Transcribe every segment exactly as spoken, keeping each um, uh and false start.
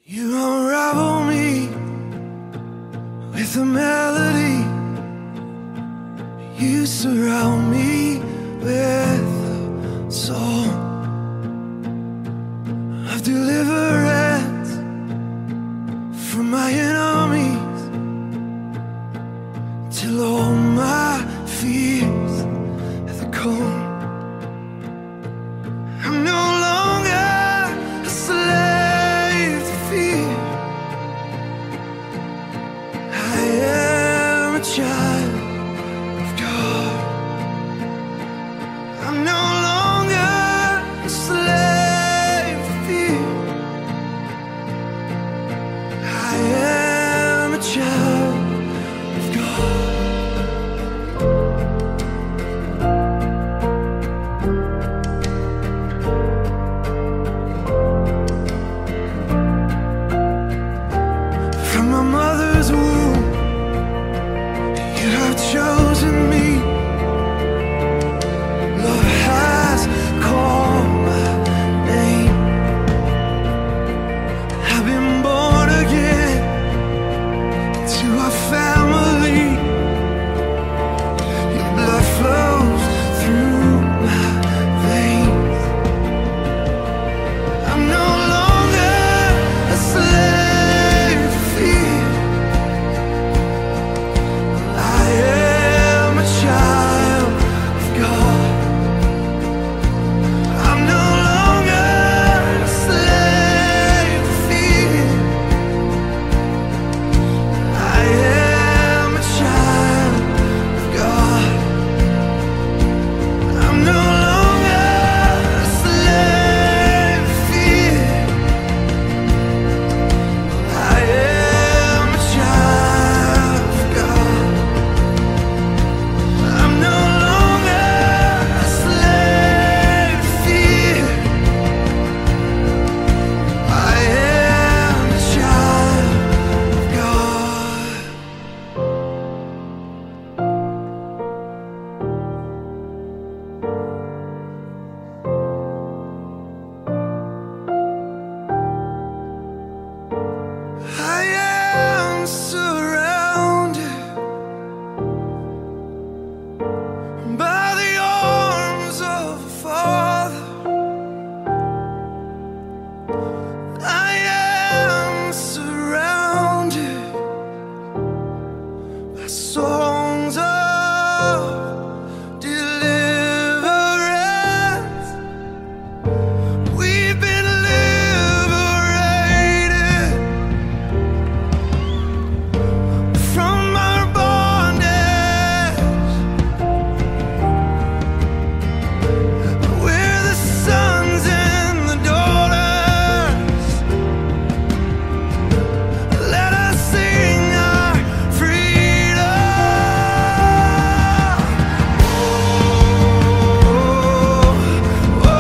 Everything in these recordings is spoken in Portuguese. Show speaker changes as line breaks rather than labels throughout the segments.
You unravel me with a melody. You surround me with a song of deliverance from my enemies, till all my fears are gone. I'm no longer a slave to fear. I am a child of God. I'm no longer a slave to fear. I am a child of God. From my mother's womb, you have chosen me. Love has called my name. I've been born again to a family. Your blood flows through my veins. I'm no longer a slave to fear. I am a child of God. I'm no longer a slave to fear. I am a child of God. I'm no longer a slave to fear. I am a child of God. I'm no longer a slave to fear. I am a child of God. I am surrounded by the arms of a Father. I am surrounded by songs of deliverance. We've been liberated from our bondage. We're the sons and the daughters. Let us sing our freedom. Oh, oh,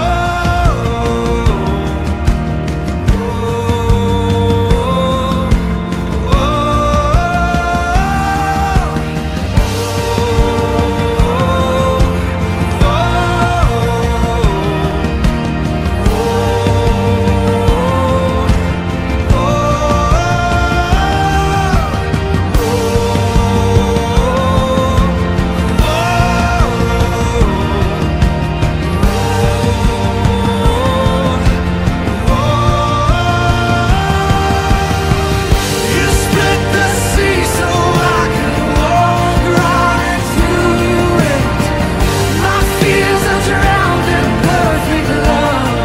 You split the sea so I could walk right through it. My fears are drowned in perfect love.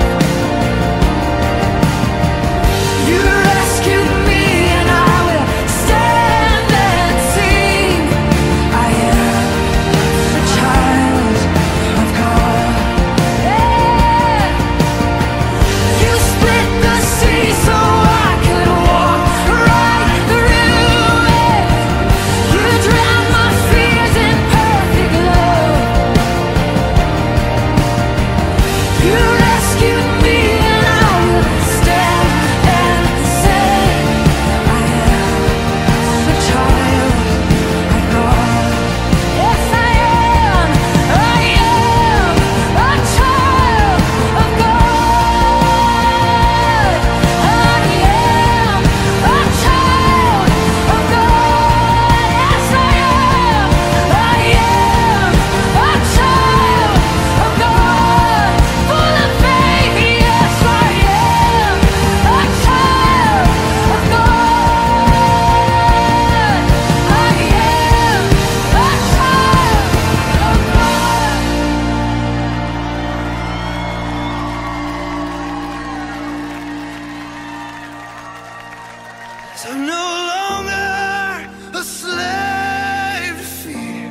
You rescued me and I will stand and sing. I am a child of God. Yeah. You split the sea so I could walk right through it. You drowned my fears in perfect love. I'm no longer a slave to fear.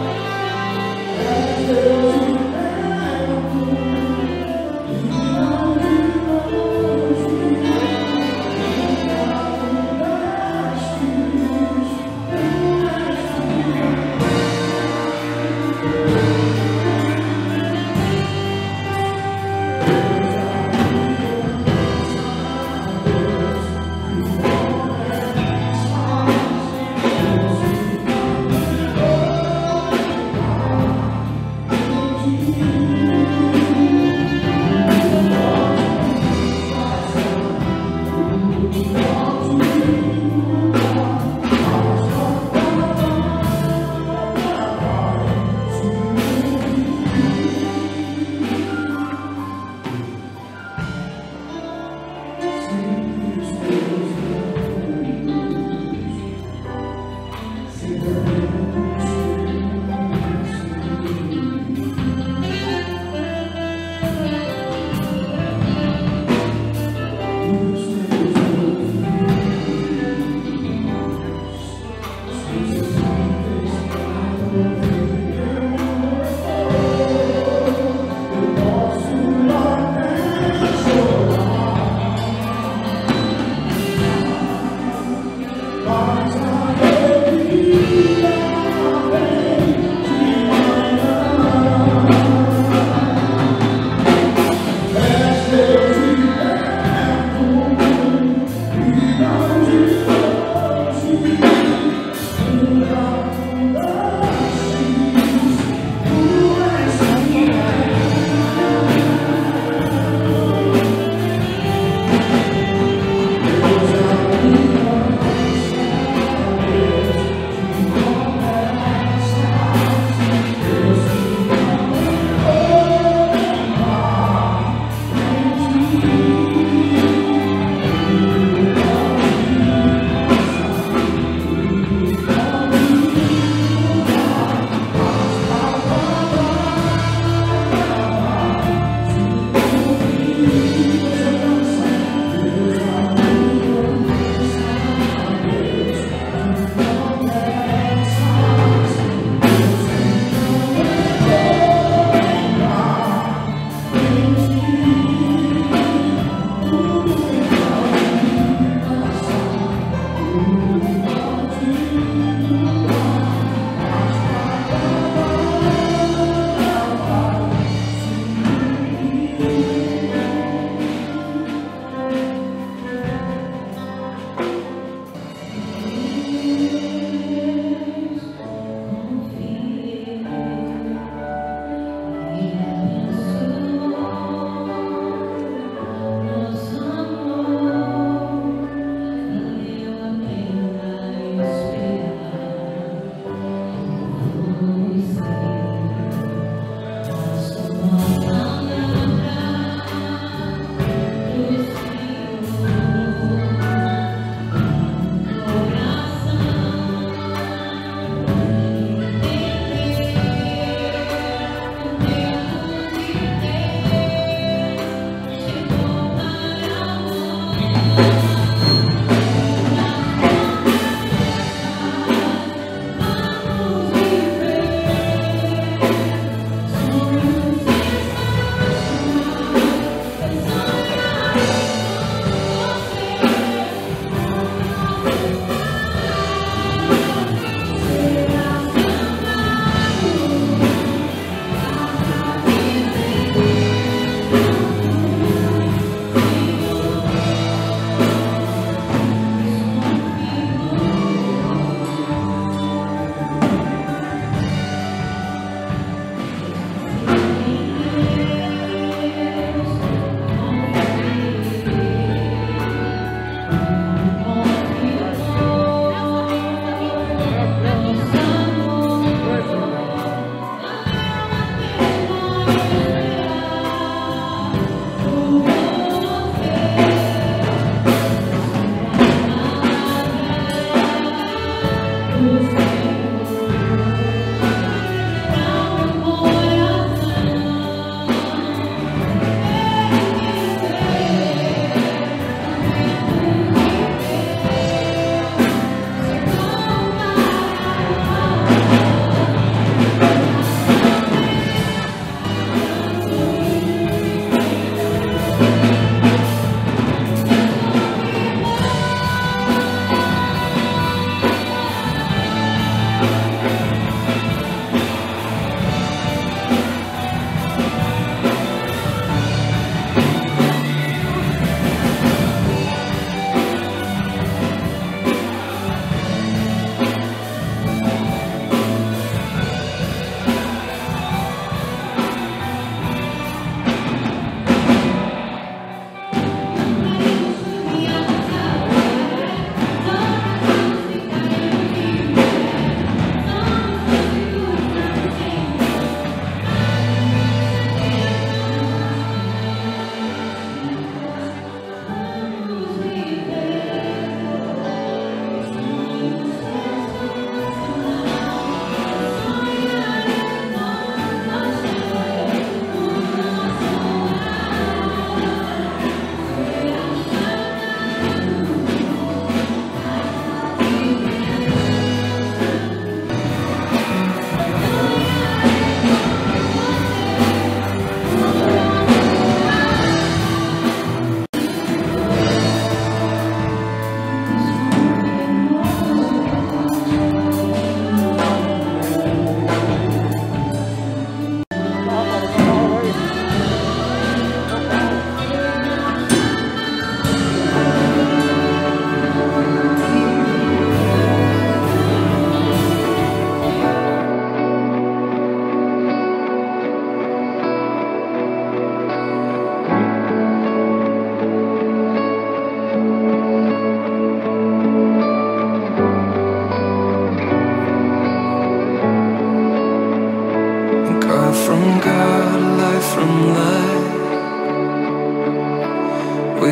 Thank you.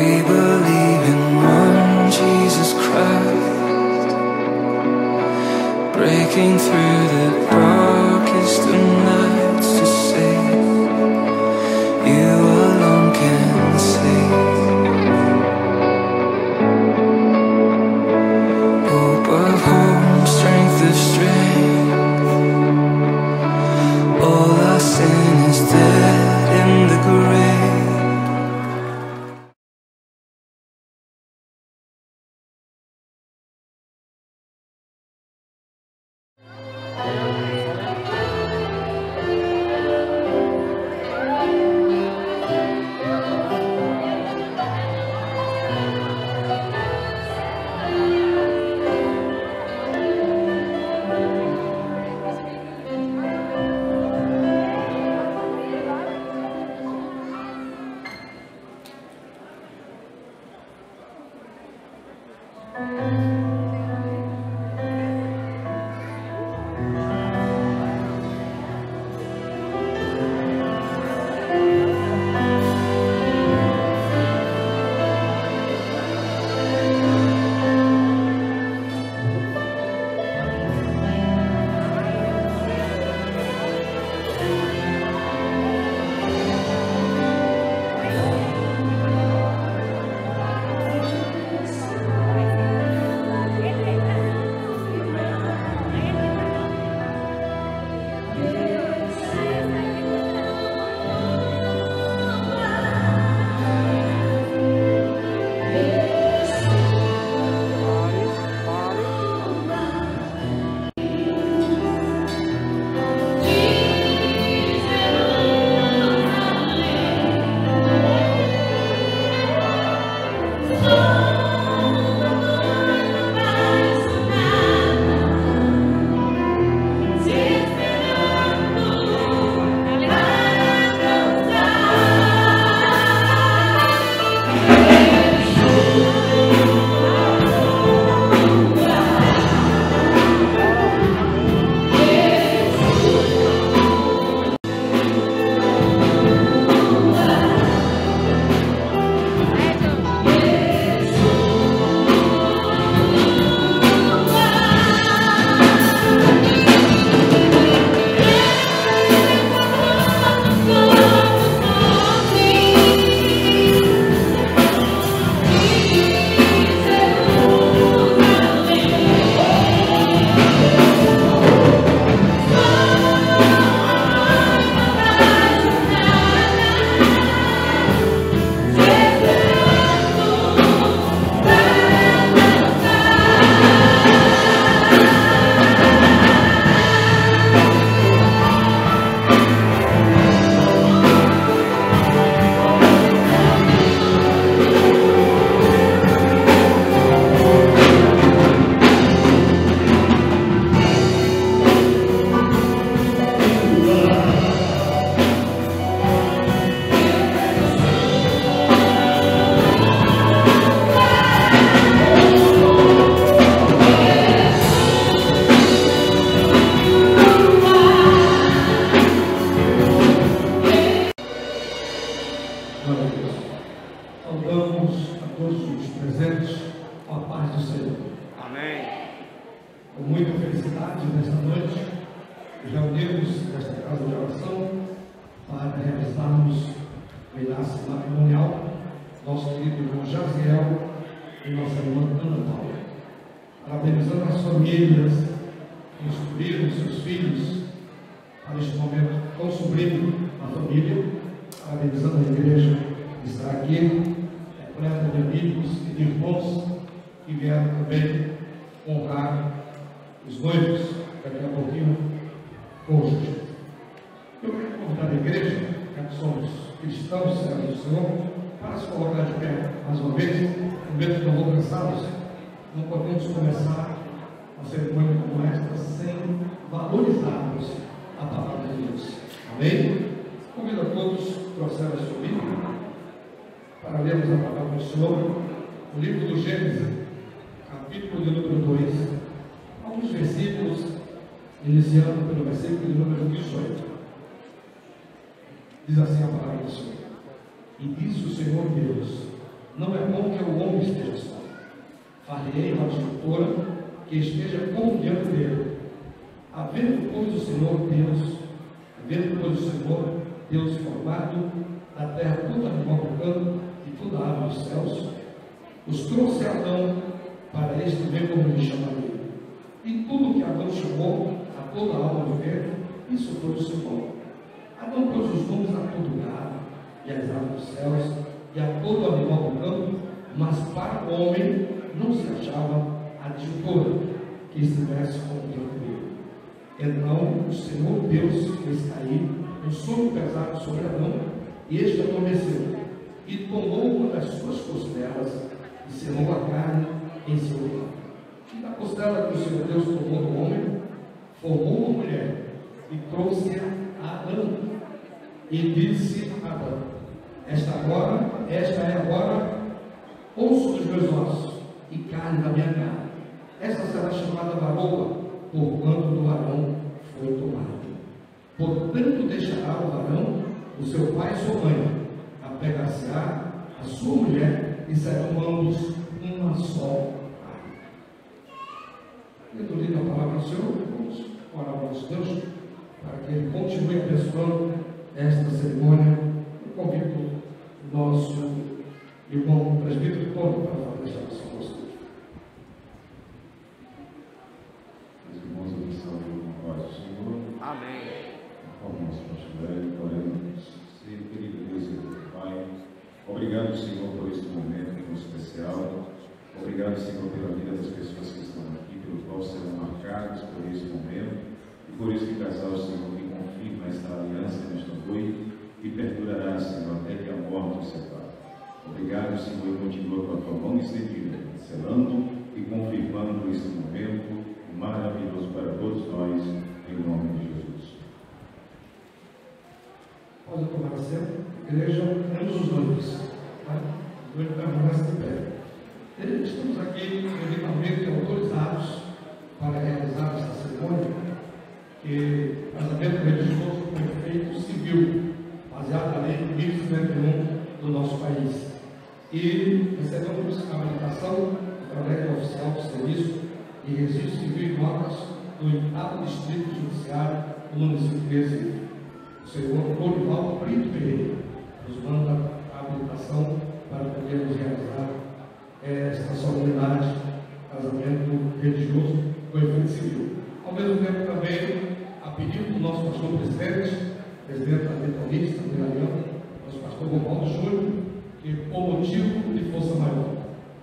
We believe in one Jesus Christ, breaking through the darkest of nights to save. You alone can save. Hope of hope, strength of strength. All our sin is dead in the grave.
Iniciando pelo versículo de número dezoito. Diz assim a palavra do Senhor: E disse o Senhor Deus: Não é bom que o homem esteja só. Far-lhe-ei uma disjuntora que esteja comunhando dele. Havendo, pois, o Senhor Deus, havendo, pois, o Senhor Deus formado da terra todo animal do campo e toda a ave dos céus, os trouxe a Adão para este ver como lhe chamaria. E tudo que Adão chamou a toda a alma do vento, isso foi o seu nome. Adão pôs os nomes a todo gado e às aves dos céus e a todo animal do campo, mas para o homem não se achava adjuntora que estivesse comunhando dele. Então o Senhor Deus fez cair um sono pesado sobre Adão, e este adormeceu, e tomou uma das suas costelas e selou a carne em seu lugar. E da costela que o Senhor Deus tomou do homem, formou uma mulher e trouxe-a a Adão. E disse a Adão: Esta agora, esta é agora osso dos meus ossos e carne da minha carne. Esta será chamada varoa, porquanto do varão foi tomado. Portanto deixará o varão o seu pai e sua mãe, apegar-se-á a sua mulher, e serão ambos uma só carne. Tendo lido a palavra do Senhor, vamos orar ao nosso Deus para que Ele continue abençoando esta cerimônia. Eu convido o nosso irmão presbítero Tony para fazer esta oração com vocês.
Meus irmãos, abençoe o nome do Senhor.
Amém.
Como nosso pastor Hélio, oremos. Senhor, querido Deus e Deus Pai, obrigado, Senhor, por este momento tão especial. Obrigado, Senhor, pela vida das pessoas que estão aqui, pelo qual serão marcados por este momento, e por este casal, Senhor, que confirma esta aliança nesta noite e perdurará, Senhor, até que a morte os separe. Obrigado, Senhor, e continua com a tua mão estendida, selando e confirmando este momento maravilhoso para todos nós, em nome de Jesus.
Pode tomar assento, igreja, ambos os noivos. Tá? Os noivos permanecem de pé. E estamos aqui devidamente autorizados para realizar esta cerimônia, que o casamento religioso foi feito civil, baseado na lei de mil e cinquenta e um do nosso país. E recebemos a habilitação através do oficial de serviço e registro civil e notas do oitavo Distrito Judiciário do município de Recife. O senhor Orivaldo Brito Pereira nos manda a habilitação para podermos realizar esta solenidade, casamento religioso com efeito civil. Ao mesmo tempo, também, a pedido do nosso pastor presidente, presidente da Metodista, Miralhão, nosso pastor Romualdo Júnior, que por motivo de força maior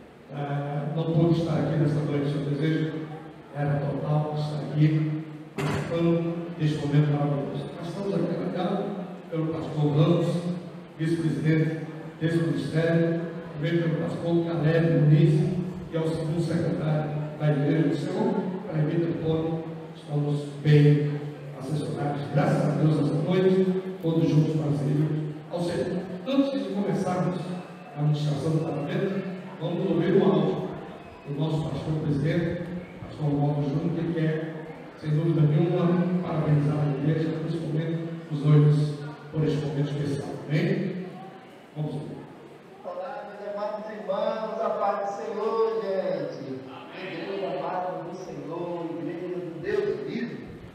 ah, não pôde estar aqui nesta noite. Seu desejo era total estar aqui participando deste momento maravilhoso. Nós estamos aqui apoiados pelo pastor Ramos, vice-presidente desse ministério, também pelo pastor Caleb Muniz, que é o segundo secretário da Igreja do Senhor, para a Evita Pônio. Estamos bem assessorados, graças a Deus, esta noite, todos juntos para servir ao Senhor. Antes de começarmos a administração do casamento, vamos ouvir um áudio do nosso pastor presidente, pastor Romualdo Júnior, que quer, sem dúvida nenhuma, parabenizar a igreja, principalmente os noivos, por este momento especial. Amém? Vamos ouvir.
Olá, meus amados irmãos, a paz do Senhor, gente. Igreja amada do Senhor, igreja do Deus vivo.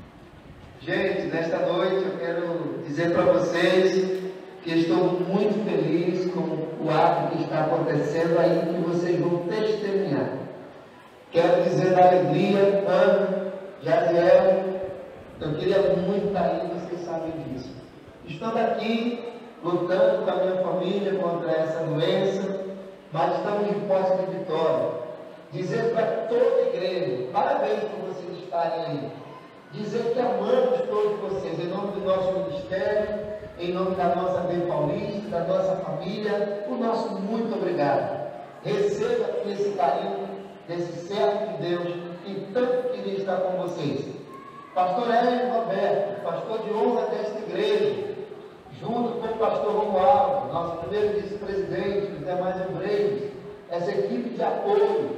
Gente, nesta noite eu quero dizer para vocês que estou muito feliz com o ato que está acontecendo aí, que vocês vão testemunhar. Quero dizer da alegria, Ana, Jaziel, eu queria muito estar aí, vocês sabem disso. Estamos aqui lutando com a minha família contra essa doença, mas estamos em posse de vitória. Dizer para toda a igreja, parabéns por vocês estarem aí. Dizer que amamos todos vocês, em nome do nosso ministério, em nome da nossa B Paulista, da nossa família, o nosso muito obrigado. Receba aqui esse carinho desse servo de Deus que tanto queria estar com vocês. Pastor Hélio Roberto, pastor de honra desta igreja, junto com o pastor Romualdo, nosso primeiro vice-presidente, os demais obreiros, essa equipe de apoio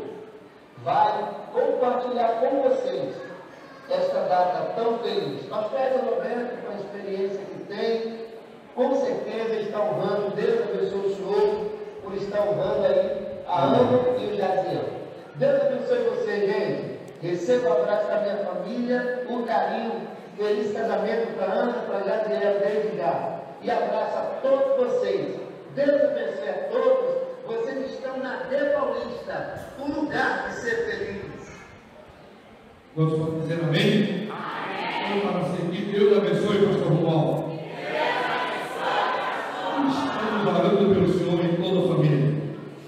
vai compartilhar com vocês esta data tão feliz. Pastor Hélio Roberto, com a experiência que tem, com certeza está honrando. Deus abençoe o senhor por estar honrando aí a Ana e o Jaziel. Deus abençoe você, gente. Receba o abraço da minha família, o carinho, feliz casamento para Ana, para Jaziel, desde já. E abraço a todos vocês. Deus abençoe a todos. Vocês estão na D Paulista, um lugar de ser feliz.
Todos podem dizer amém? Amém. Vamos para seguir. Deus abençoe, pastor Romualdo. Estamos orando pelo Senhor e toda a família.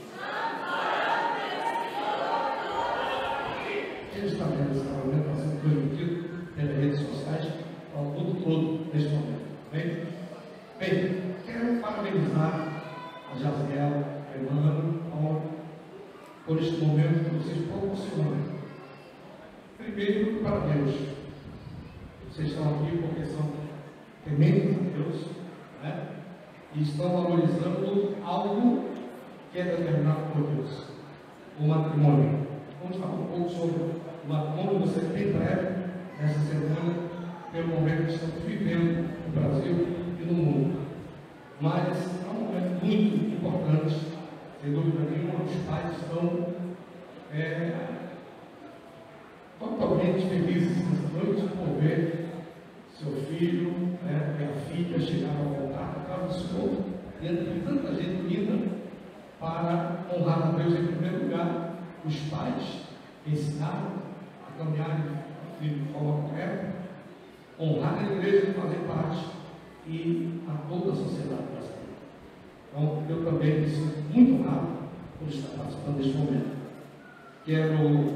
Ele está vendo esse trabalho, está sendo transmitido pelas redes sociais ao mundo todo neste momento. Bem, bem quero parabenizar a Jaziel, a Emmanuel, Paulo, por este momento que vocês proporcionam. Primeiro, para Deus. Vocês estão aqui porque são tementes a Deus, né? E estão valorizando algo que é determinado por Deus, o matrimônio. Vamos falar um pouco sobre o matrimônio, você bem breve, nessa semana, pelo momento que estamos vivendo no Brasil e no mundo. Mas é um momento muito importante, sem dúvida nenhuma, os pais estão é, totalmente felizes nessa noite por ver seu filho, né, e a filha chegaram ao altar da casa do Senhor, diante de tanta gente linda, para honrar a Deus em primeiro lugar. Os pais ensinaram a caminhar o filho de forma correta, honrar a igreja e fazer parte, e a toda a sociedade brasileira. Então, eu também me sinto muito honrado por estar participando deste momento. Quero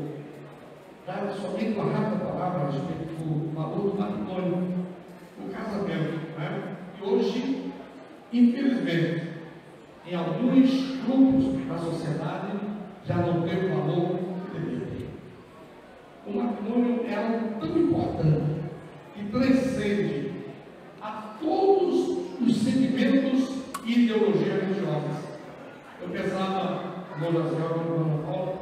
dar somente uma rápida palavra a respeito do valor do matrimônio, do casamento, né? E hoje, infelizmente, em alguns grupos da sociedade já não tem o valor que deveria ter. O matrimônio é algo tão importante que transcende a todos os sentimentos e ideologias religiosas. Eu pensava, no Jaziel, no Ana Paula,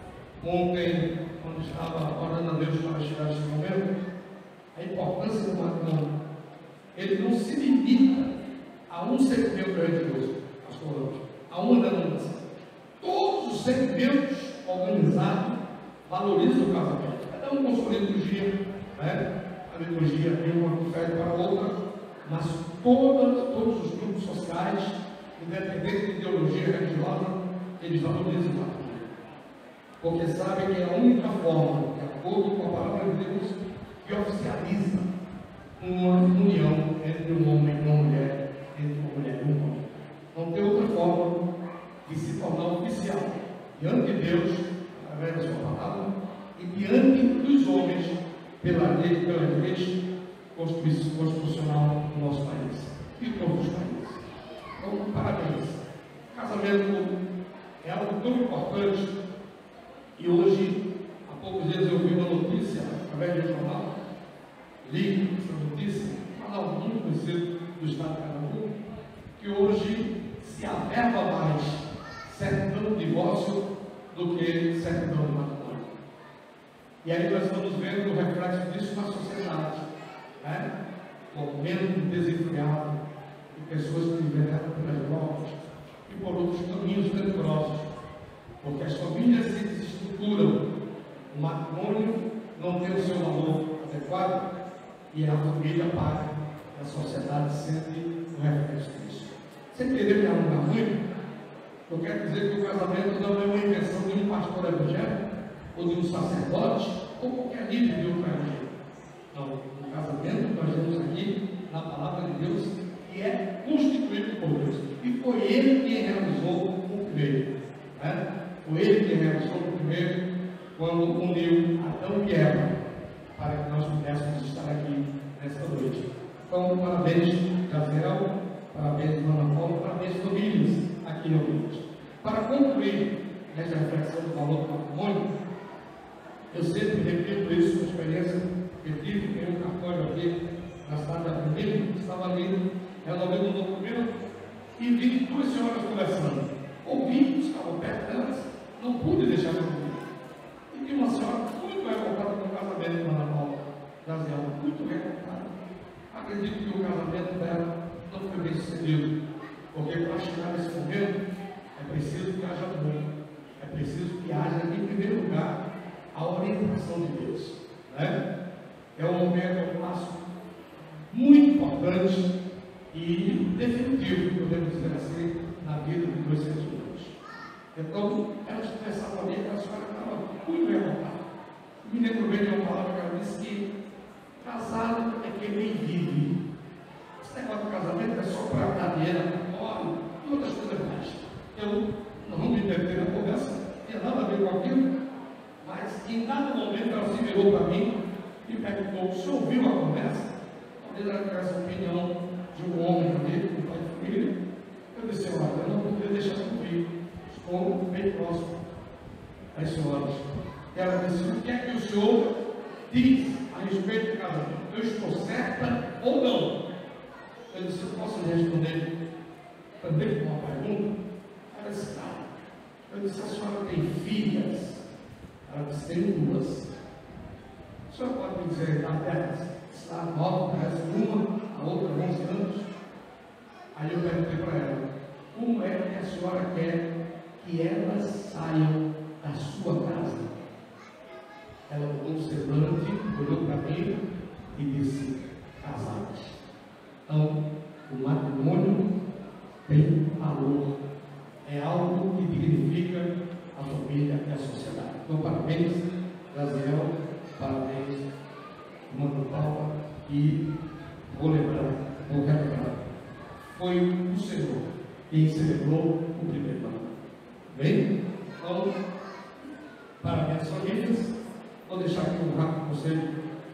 ontem, quando estava orando a Deus para chegar neste momento, a importância do matrimônio. Ele não se limita a um segmento religioso, pastor, a uma denominação. Todos os segmentos organizados valorizam o casamento. Cada um com sua liturgia, né? A liturgia de uma confere para a outra, mas todas, todos os grupos sociais, independente de ideologia religiosa, eles valorizam o matrimônio. Porque sabem que é a única forma, de acordo com a palavra de Deus, que oficializa uma união entre um homem e uma mulher, entre uma mulher e um homem. Não tem outra forma de se tornar oficial diante de Deus, através da sua palavra, e diante dos homens, pela lei, pela igreja constitucional do nosso país e de todos os países. Então, parabéns. Casamento é algo tão importante, e hoje, há poucos dias eu vi uma notícia, através do jornal, li essa notícia, um canal muito conhecido do estado de Pernambuco, que hoje se averba mais certidão de divórcio do que certidão de matrimônio. E aí nós estamos vendo o reflexo disso na sociedade, né? O aumento desenfreado de pessoas que enveredam pelas drogas e por outros caminhos tenebrosos, porque as famílias se desestruturam, o matrimônio não tem o seu valor adequado e a família paga, a sociedade sente o reflexo disso. Sem querer me alongar muito, eu quero dizer que o casamento não é uma invenção de um pastor evangélico ou de um sacerdote ou qualquer líder de outra religião. Não, o casamento nós temos aqui na palavra de Deus, que é constituído por Deus, e foi Ele quem realizou o primeiro, né? Foi Ele quem realizou o primeiro quando uniu Adão e Eva para que nós pudéssemos estar aqui nesta noite. Então, parabéns, Jaziel, parabéns, Ana Paula, parabéns, famílias aqui reunidas. Para concluir esta reflexão do valor do matrimônio, eu sempre repito isso, uma experiência que eu tive, tem um cartório aqui na cidade da Primeira, estava ali resolvendo um documento e vi duas senhoras conversando. Ouvi, estavam perto delas, não pude deixar de ouvir. E tinha uma senhora muito revoltada com o casamento da Ana Paula, Jaziel, muito revoltada. Acredito que o casamento dela não foi bem sucedido, porque para chegar nesse momento, É preciso que haja amor. É preciso que haja, em primeiro lugar, a orientação de Deus. Né? É um momento, é um passo muito importante e definitivo, podemos dizer assim, na vida de dois seres humanos. Então, ela conversava comigo, a senhora estava muito bem revoltada. Me lembro bem de uma palavra que ela disse que casado é quem nem vive. Esse negócio do casamento é só para dar dinheiro, para fora e outras coisas mais. Eu não vou me meter na conversa, não tinha nada a ver com aquilo, mas em dado momento ela se virou para mim e perguntou: se ouviu a conversa? Talvez ela tivesse a opinião de um homem ali, um pai de família. Eu disse: olha, eu não podia deixar de ouvir, estou bem próximo às senhoras. Ela disse: o que é que o senhor diz a respeito do casamento? Eu estou certa ou não? Eu disse: eu posso lhe responder também com uma pergunta? Ela disse: não. Eu disse: a senhora tem filhas? Ela disse: tem duas. A senhora pode me dizer a idade delas? Está nova, parece uma, a outra onze anos. Aí eu perguntei para ela: como é que a senhora quer que elas saiam da sua casa? Ela mudou o semblante, olhou para mim e disse: casadas. Então, o matrimônio tem valor, é algo que dignifica a família e a sociedade. Então, parabéns, Gaziel, parabéns, Mano Paula, e vou lembrar, vou relembrar, foi o Senhor quem celebrou o primeiro ano. Bem? Então, parabéns, famílias. Vou deixar aqui um rápido conselho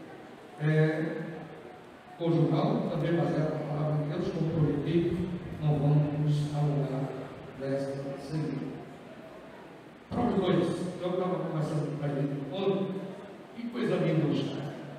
é, conjugal, também baseado na palavra de Deus, como prometi, não vamos nos alongar dessa semana. Prova dois, eu estava conversando com a gente ontem, que coisa linda hoje.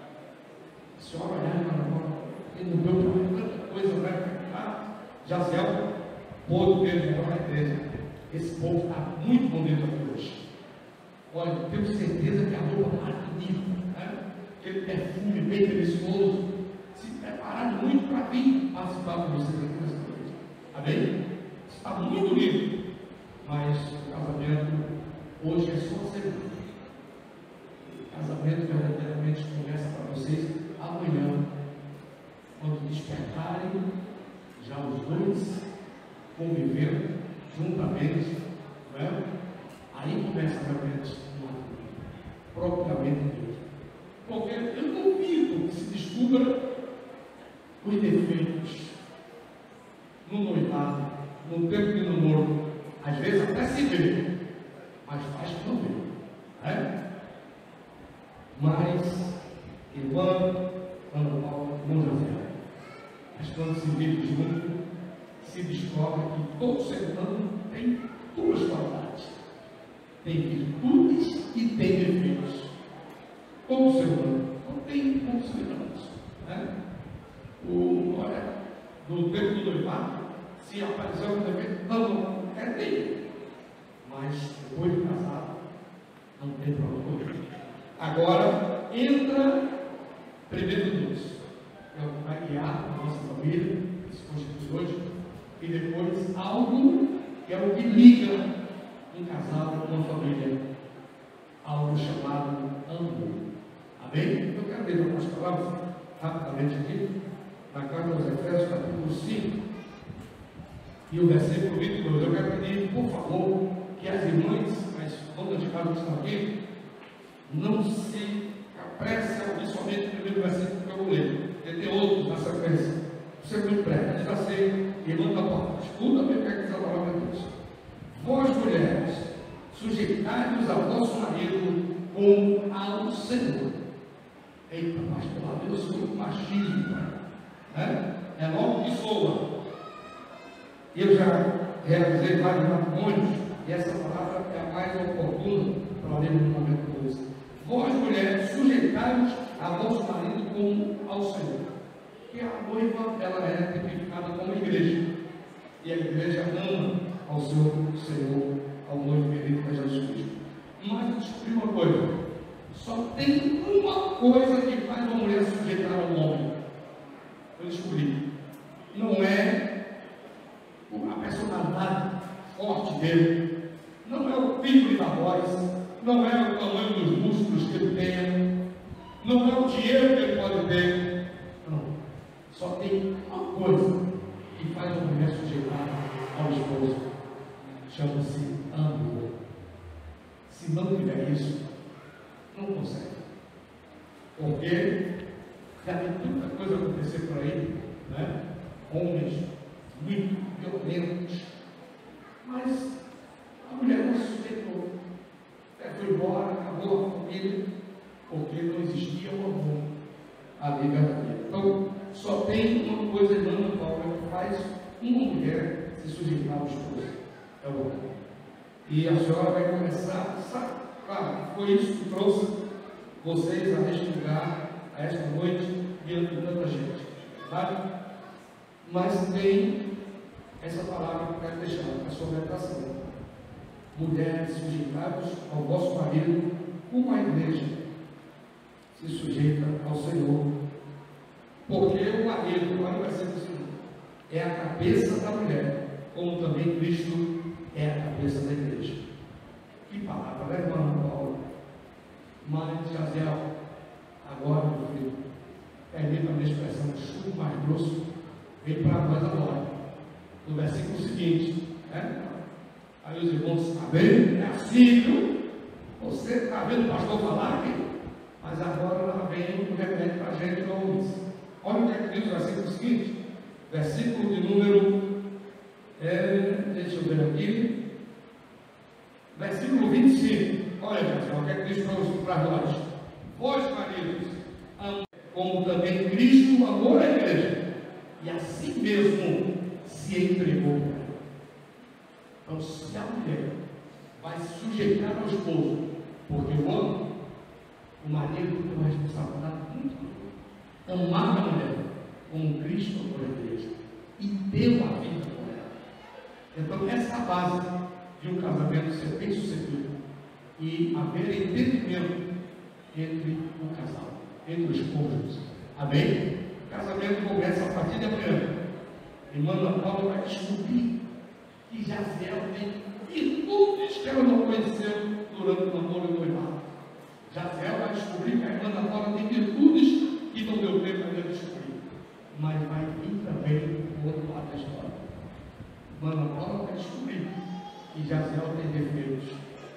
A senhora olhava, e no meu trabalho, tanta coisa, né? Ah, Jaziel, povo dele na igreja. Esse povo está muito bonito aqui hoje. Olha, tenho certeza que a roupa está bonita, né? Aquele perfume bem delicioso, se prepararam muito para vir participar com vocês aqui nessa noite. Amém? Está muito bonito, mas o casamento hoje é só a semana. O casamento verdadeiramente começa para vocês amanhã, quando despertarem, já os dois convivendo juntamente, não é? Aí começa realmente uma propriamente dito. Porque eu duvido que se descubra os defeitos no noivado, no tempo de namoro. Às vezes até se vê, mas faz que não vê. Né? Mas, Ivan, Ana Paula, não José. Mas quando se vive junto, se descobre que todo ser humano tem duas qualidades. Tem virtudes e tem defeitos. Todo ser humano não tem como ser humano. Né? O, olha, no tempo do noivado, se apareceu um defeito, não, não é dele. Mas depois de casado, não tem problema. Agora, entra primeiro Deus, que é o que vai guiar a nossa família, se constitui hoje, e depois algo que é o que liga um casal, uma família, algo chamado amor. Amém? Eu quero ler algumas palavras rapidamente aqui, na carta aos Efésios, capítulo cinco, e o versículo vinte e dois. Eu quero pedir, por favor, que as irmãs, as donas de casa que estão aqui, não se apressem a ouvir somente o primeiro versículo que eu vou ler, porque tem outros na sequência. Você é muito breve, diz assim, irmã da porta, escuta bem o que é que diz a palavra de Deus. Vós, mulheres, sujeitai-vos ao vosso marido como ao Senhor. Eita, pastor, eu sou muito machismo, né? É logo que soa. Eu já realizei vários matrimônios e essa palavra é a mais oportuna para ler no momento desse. Vós, mulheres, sujeitai-vos a vosso marido como ao Senhor. Que a noiva, ela é tipificada como igreja. E a igreja ama ao seu Senhor, ao noivo querido que é Jesus Cristo. Mas eu descobri uma coisa: só tem uma coisa que faz uma mulher sujeitar ao homem. Eu descobri. Não é a personalidade, forte dele, não é o timbre da voz, não é o tamanho dos músculos que ele tem, não é o dinheiro que ele pode ter. Não. Só tem uma coisa que faz a mulher sujeitar ao esposo. Chama-se amor. Se não tiver isso, não consegue. Porque já tem tanta coisa acontecer por aí, né? Homens muito violentos, mas a mulher não se sujeitou. Ela foi embora, acabou a família, porque não existia o amor ali verdadeiro. Então, só tem uma coisa, irmã Paula, que faz uma mulher se sujeitar ao esposo. É o amor. E a senhora vai começar, sabe? Claro, foi isso que trouxe vocês a este lugar, a esta noite, diante de tanta gente. Sabe? Mas tem essa palavra que eu quero deixar, a sua meditação. Mulheres sujeitadas ao vosso marido, como a igreja se sujeita ao Senhor. Porque o marido, olha o versículo seguinte, é a cabeça da mulher, como também Cristo é a cabeça da igreja. Que palavra, né, irmão Paulo? Mas, Jaziel, agora, meu filho, permita a minha expressão, chupo mais grosso, vem para nós agora. No versículo seguinte, né? Aí os irmãos, está vendo? É assim, viu? Você está vendo o pastor falar aqui? Mas agora ela vem o remédio para a gente, não isso. Olha o que é que diz o versículo seguinte, versículo de número, é, deixa eu ver aqui, versículo vinte e cinco. Olha, pessoal, o que é que diz para nós? Vós, maridos, amam, como também Cristo amou a igreja, e assim mesmo se entregou para ela. Então, se a mulher vai se sujeitar ao esposo, porque o ama, o marido tem uma responsabilidade muito grande. Amar a mulher como Cristo amou a igreja e deu a vida por ela. Então, essa é a base de um casamento ser bem sucedido e haver entendimento entre o casal, entre os cônjuges. Amém? O casamento começa a partir de amanhã. Irmã Ana Paula vai descobrir que Jaziel tem virtudes que ela não conheceu durante o namoro e o noivado. Jaziel vai descobrir que a irmã Ana Paula tem virtudes que não deu tempo para ele descobrir. Mas vai vir também o outro lado da história. A irmã Ana Paula vai descobrir que Jaziel tem defeitos.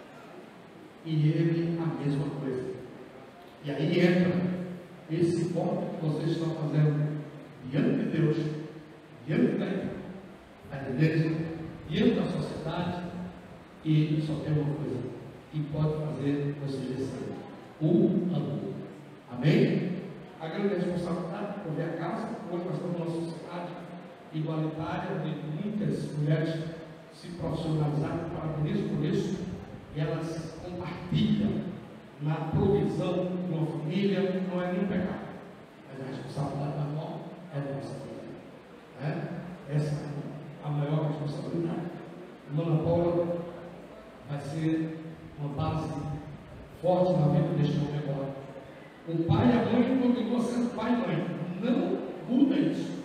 E ele a mesma coisa. E aí entra esse ponto que vocês estão fazendo diante de Deus, diante da igreja, diante da sociedade, e só tem uma coisa que pode fazer vocês descerem: o amor. Amém? A grande responsabilidade de prover a casa. Hoje nós estamos numa sociedade igualitária, onde muitas mulheres se profissionalizaram, parabenizo por isso, e elas compartilham na provisão de uma família. Não é nenhum pecado, mas a responsabilidade da mão é da nossa família. Né? Essa é a maior responsabilidade. A irmã Paula vai ser uma base forte na vida deste homem agora. O pai e a mãe continuam sendo pai e mãe. Não muda isso.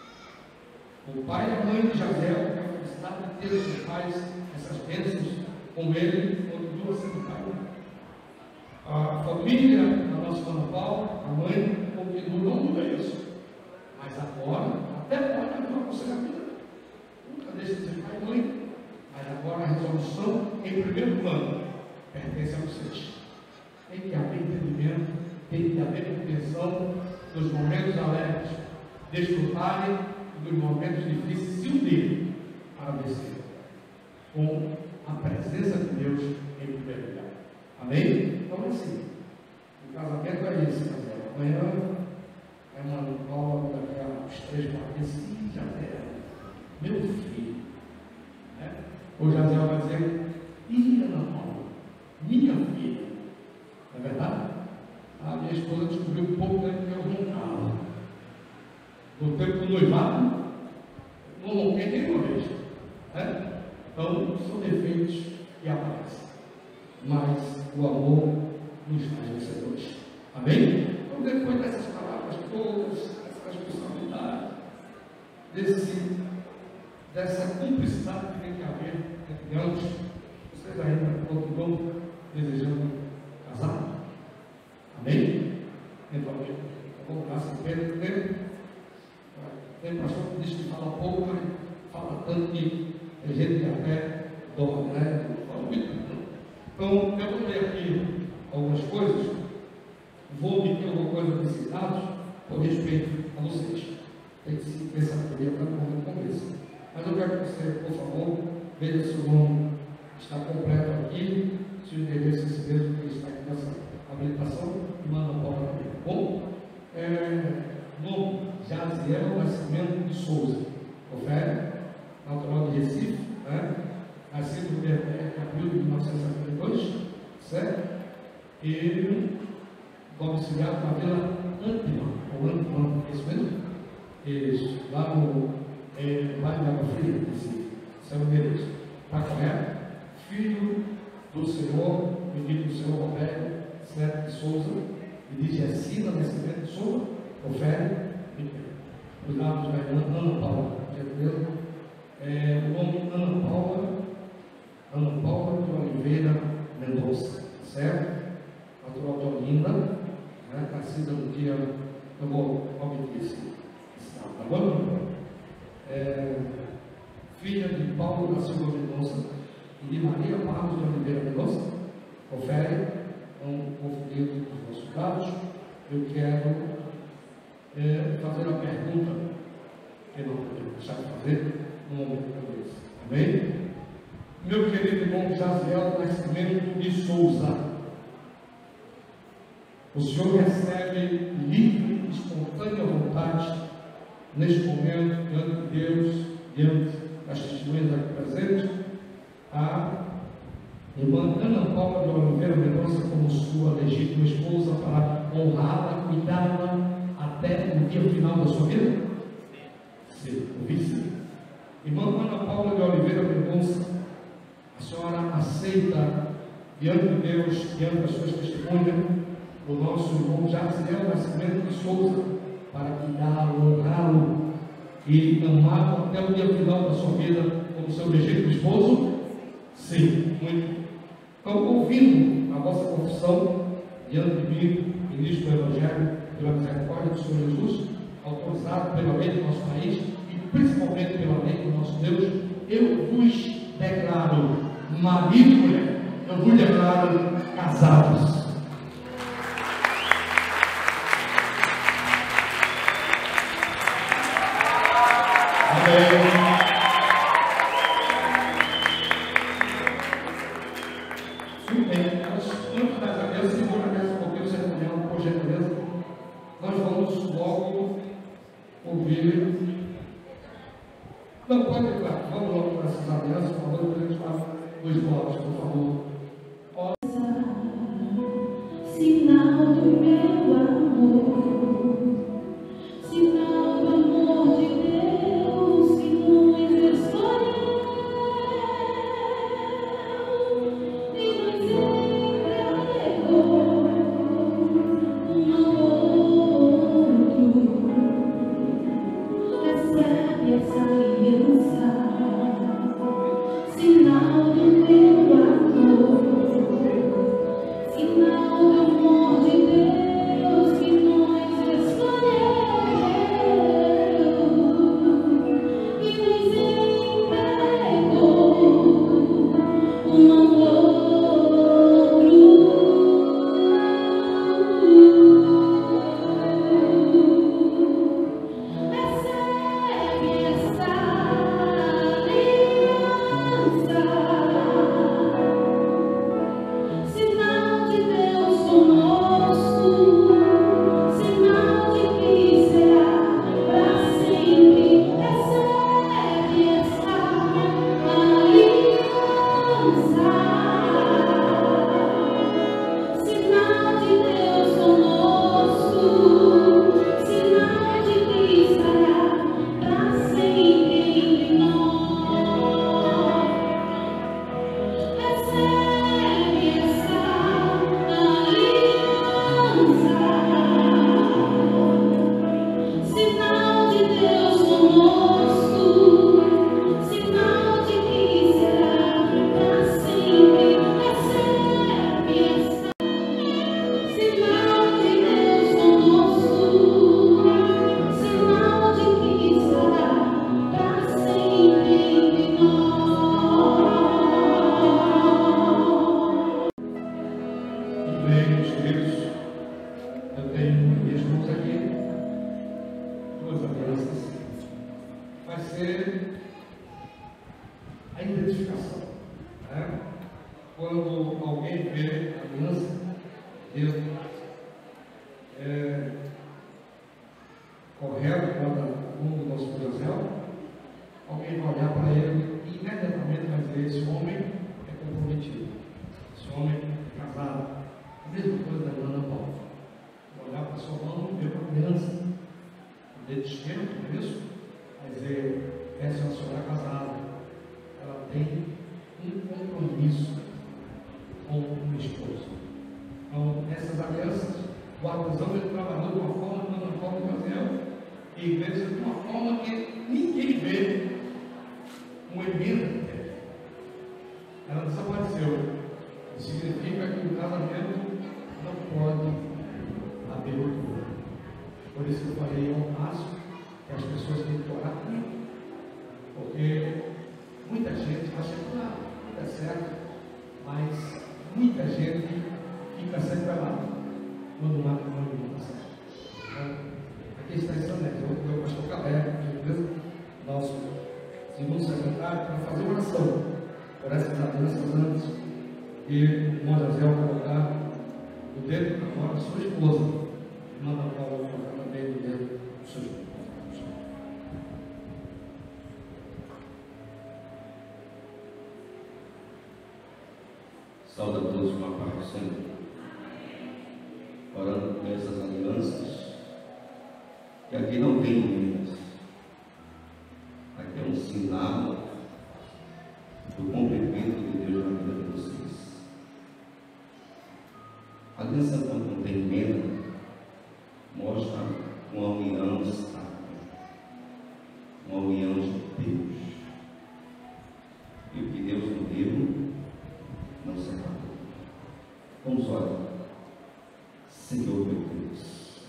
O pai e a mãe de Jaziel, que é a felicidade de ter esses pais, essas bênçãos com ele, continuam sendo pai e mãe. A família da nossa irmã Paula, a mãe, continua, não muda isso. Mas agora, até pode haver um aconselhamento. Nunca deixa de ser pai e mãe. Mas agora a resolução, em primeiro plano, pertence a vocês. Tem que haver entendimento, tem que haver compreensão dos momentos alegres, desfrutarem dos momentos difíceis, se unirem para vencer, com a presença de Deus em primeiro lugar. Amém? Então é assim. O casamento é esse, Jaziel. Amanhã é uma nova daqui a uns três, quatro meses. Ih, Jaziel, meu filho. Né? O Jaziel vai dizer: ih, Ana Paula, minha filha. Não é verdade? A minha esposa descobriu um pouco tempo que eu roncava. No tempo do noivado, não ronquei nenhuma vez. Né? Então, são defeitos que aparecem. Mas o amor nos faz vencedores. Amém? Então, depois dessas palavras todas, dessa responsabilidade, desse, dessa cumplicidade que tem que haver desejando casar? Amém? Então, vamos lá, se perde tempo. Tem pastor que diz que fala pouco, mas fala tanto que tem gente que até dorme, né? Fala muito. Então, eu vou ler aqui algumas coisas, vou omitir alguma coisa desses dados, por respeito a vocês. Tem que se ter sabedoria para não morrer com isso. Mas eu quero que você, por favor, veja se o nome está completo aqui, se o endereço é esse mesmo que está aqui nessa habilitação, e manda a palavra para mim, tá bom? É, nome, Jaziel Nascimento de Souza, confere, natural de Recife, né? Nascido em abril de mil novecentos e setenta e dois, certo? E domiciliado na Vila Antiman, ou Antiman, é isso mesmo? Isso, lá no é, bairro de Água Fria, Recife, esse é o endereço. Está correto? Filho do senhor, menino do senhor Roberto Neto de Souza, e de Gessina Nascimento de Souza, confere, cuidados da irmã Ana Paula, gentileza. É, o nome Ana Paula, Ana Paula de Oliveira Mendonça, certo? Natural de Olinda, né? Nascida no dia, eu vou omitir esse, esse dado, tá bom? É, filha de Paulo da Silva Mendonça e de Maria Barros de Oliveira Mendonça, confere, não confundir os nossos dados. Eu quero é, fazer a pergunta que não podemos deixar de fazer no momento como esse. Amém? Meu querido irmão Jaziel Nascimento de Souza, o senhor recebe livre e espontânea vontade neste momento, diante de Deus, diante das testemunhas aqui presentes, a irmã Ana Paula de Oliveira Mendonça como sua legítima esposa, para honrá-la, cuidá-la até o dia final da sua vida? Sim, ouvi sim. Irmã Ana Paula de Oliveira Mendonça, a senhora aceita diante de Deus, diante das suas testemunhas, o nosso irmão Jaziel Nascimento de Souza, para cuidá-lo, honrá-lo e amá-lo até o dia final da sua vida como seu legítimo esposo? Sim, muito. Então, ouvindo a vossa confissão diante de mim, ministro do Evangelho, pela misericórdia do Senhor Jesus, autorizado pela lei do nosso país e principalmente pela lei do nosso Deus, eu vos declaro marido e mulher, eu vos declaro casados. Amém. Antes das alianças, se for aliança um pouquinho, você reunião, por gentileza, nós vamos logo ouvir. Não, pode declarar, vamos logo para essas alianças, por favor, depois a gente fala os blocos, por favor.
Sinal do meu amor, sinal do amor de Deus que nos escolheu e nos entregou um ao outro. Recebe essa aliança, sinal do meu amor.
né? Quando alguém vê a aliança, Deus é correto para o mundo do nosso José, alguém vai olhar para ele e imediatamente vai dizer: esse homem é comprometido, esse homem é casado. A mesma coisa da Ana Paula. Vai olhar para sua mão e ver uma criança, um dedo esquerdo, não é isso? Vai dizer: essa é uma senhora casada, ela tem um compromisso com o esposo. Então, essas alianças, o artesão ele trabalhou de uma forma, de uma forma de fazer, e a igreja de uma forma que ninguém vê uma emenda. Ela desapareceu. Isso significa que o casamento não pode haver outro. Por isso que eu falei ao passo que as pessoas têm que orar muito, porque muita gente acha que ah, tudo é certo, mas muita gente fica separada quando o matrimônio não está certo. Então, aqui está esse anexo. Eu, eu pastor Cabé, nosso segundo secretário, para fazer uma oração por essas alianças antes e o Moisés colocar o dedo na mão da sua esposa. Manda a Paula colocar também o dedo do seu esposo.
Saúde a todos com a paz do Senhor. Orando por essas alianças, que aqui não tem emendas. Aqui é um sinal do cumprimento de Deus na vida de vocês. A aliança, quando não tem emenda, mostra uma união estável, uma união de Deus. E o que Deus não deu, não separou. Vamos orar. Senhor meu Deus,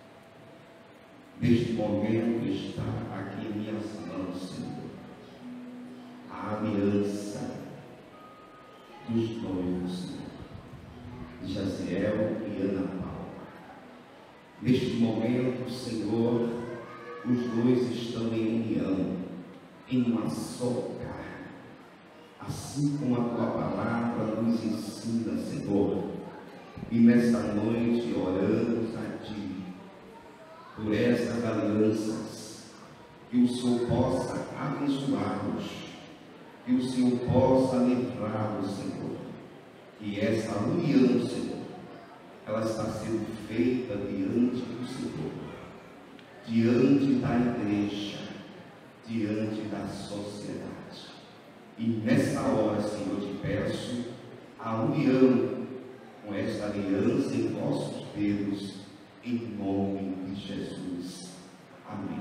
neste momento está aqui em minhas mãos, Senhor, a aliança dos noivos, Senhor, de Jaziel e Ana Paula. Neste momento, Senhor, os dois estão em união, em uma só carne, assim como a tua palavra nos ensina, Senhor. E nesta noite oramos a Ti por essas alianças, que o Senhor possa abençoá-los, que o Senhor possa livrá-los, Senhor. Que essa união, Senhor, ela está sendo feita diante do Senhor, diante da igreja, diante da sociedade. E nessa hora, Senhor, te peço a união com esta aliança em vossos dedos, em nome de Jesus. Amém.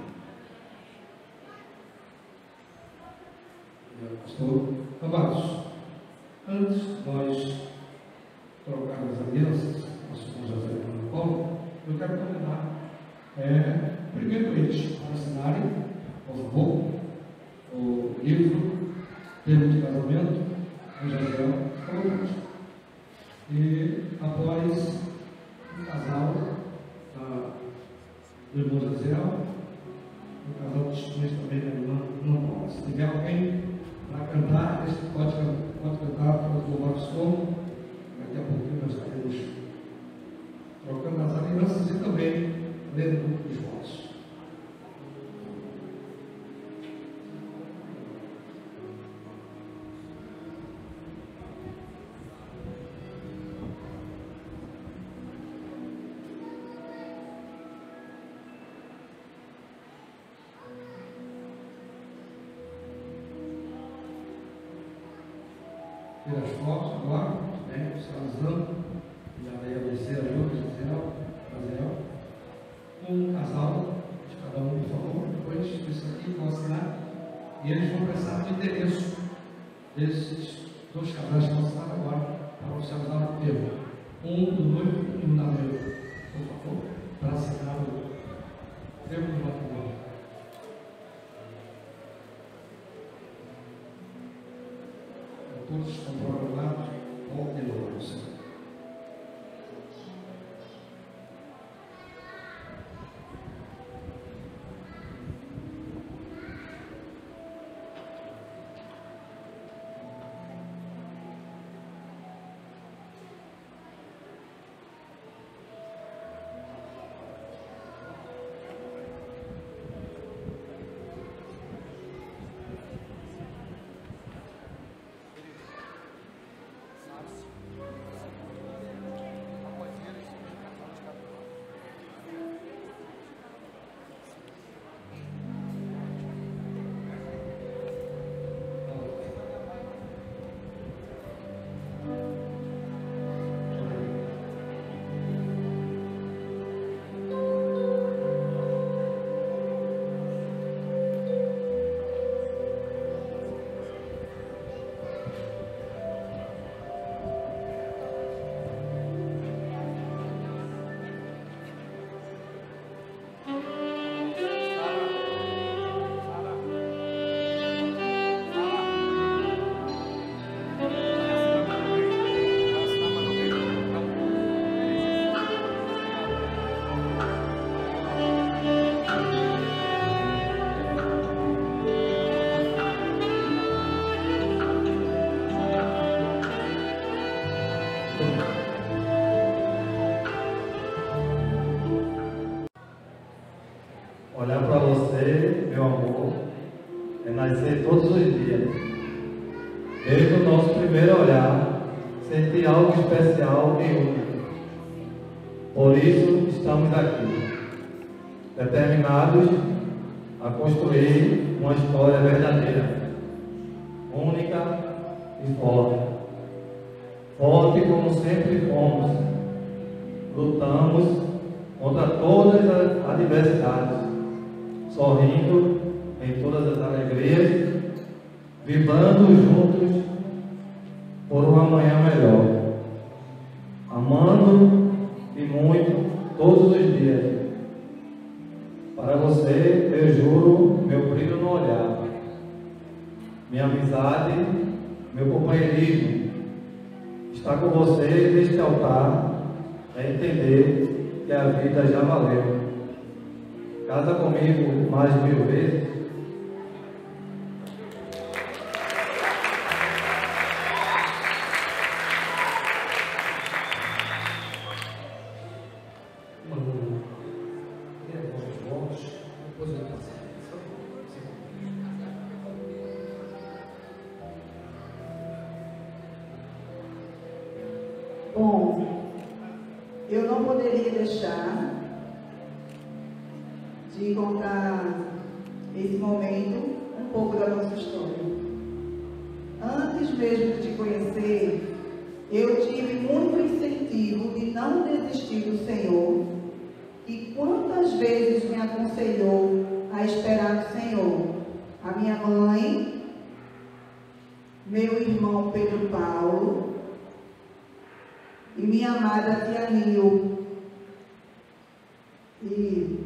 Pastor, amados, antes de nós trocarmos as alianças, nosso irmão José e Ana Paula, eu quero convidar é, primeiro eles para assinarem, por favor, o livro Termo de Casamento, em José Colocante. E após o casal da, do irmão José, o casal de testemunhas também da irmã Ana Paula. Se tiver alguém para cantar, esse pode, pode cantar, pode louvar o Senhor. Daqui a pouquinho nós estaremos trocando as alianças e também lendo os votos. Tira as fotos agora, né? Salazão, já vai agradecer a Lucas, Jaziel, Jaziel. Um casal, de cada um, por favor. Depois isso aqui vão assinar e eles vão precisar do endereço desses dois casais que vão assinar agora, para oficializar o termo. Um do noivo e um da noiva, por favor, para assinar o termo do matrimônio. Todos estão programados, voltem logo, Senhor.
Desde o nosso primeiro olhar, senti algo especial e único. Por isso, estamos aqui, determinados a construir uma história verdadeira, única e forte. Forte como sempre fomos. Lutamos contra todas as adversidades, sorrindo em todas as alegrias, vibrando juntos por um amanhã melhor, amando e muito todos os dias. Para você, eu juro meu brilho no olhar, minha amizade, meu companheirismo. Estar com você neste altar é entender que a vida já valeu. Casa comigo mais mil vezes.
Bom, eu não poderia deixar de contar esse momento um pouco da nossa história. Antes mesmo de te conhecer, eu tive muito incentivo de não desistir do Senhor, e quantas vezes me aconselhou a esperar no Senhor. A minha mãe, meu irmão Pedro Paulo e minha amada tia Nil. E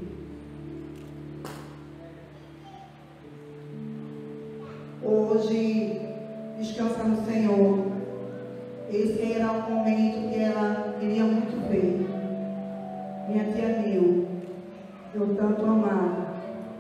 hoje descansa no Senhor. Esse era um momento que ela queria muito ver. Minha tia Nil, eu tanto amava.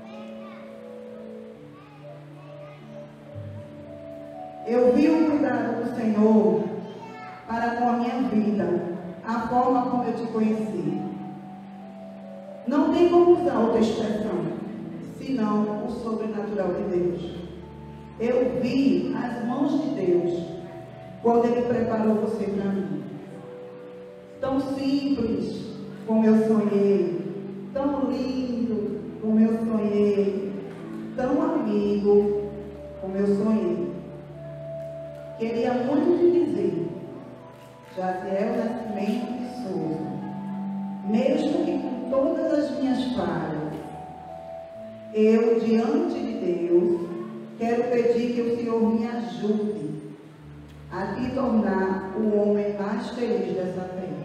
Eu vi o cuidado do Senhor para com a minha vida, a forma como eu te conheci. Não tem como usar outra expressão, senão o sobrenatural de Deus. Eu vi as mãos de Deus quando Ele preparou você para mim. Tão simples como eu sonhei, tão lindo como eu sonhei, tão amigo como eu sonhei. Queria muito te dizer, Jaziel Nascimento de Souza, mesmo que com todas as minhas falhas, eu, diante de Deus, quero pedir que o Senhor me ajude a te tornar o homem mais feliz dessa terra.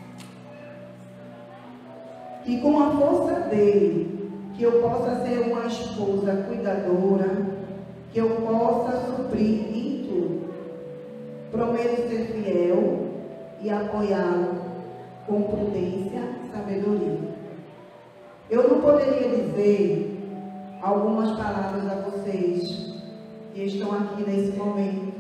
Que com a força dele, que eu possa ser uma esposa cuidadora, que eu possa suprir em tudo. Prometo ser fiel e apoiá-lo com prudência e sabedoria. Eu não poderia dizer algumas palavras a vocês que estão aqui nesse momento.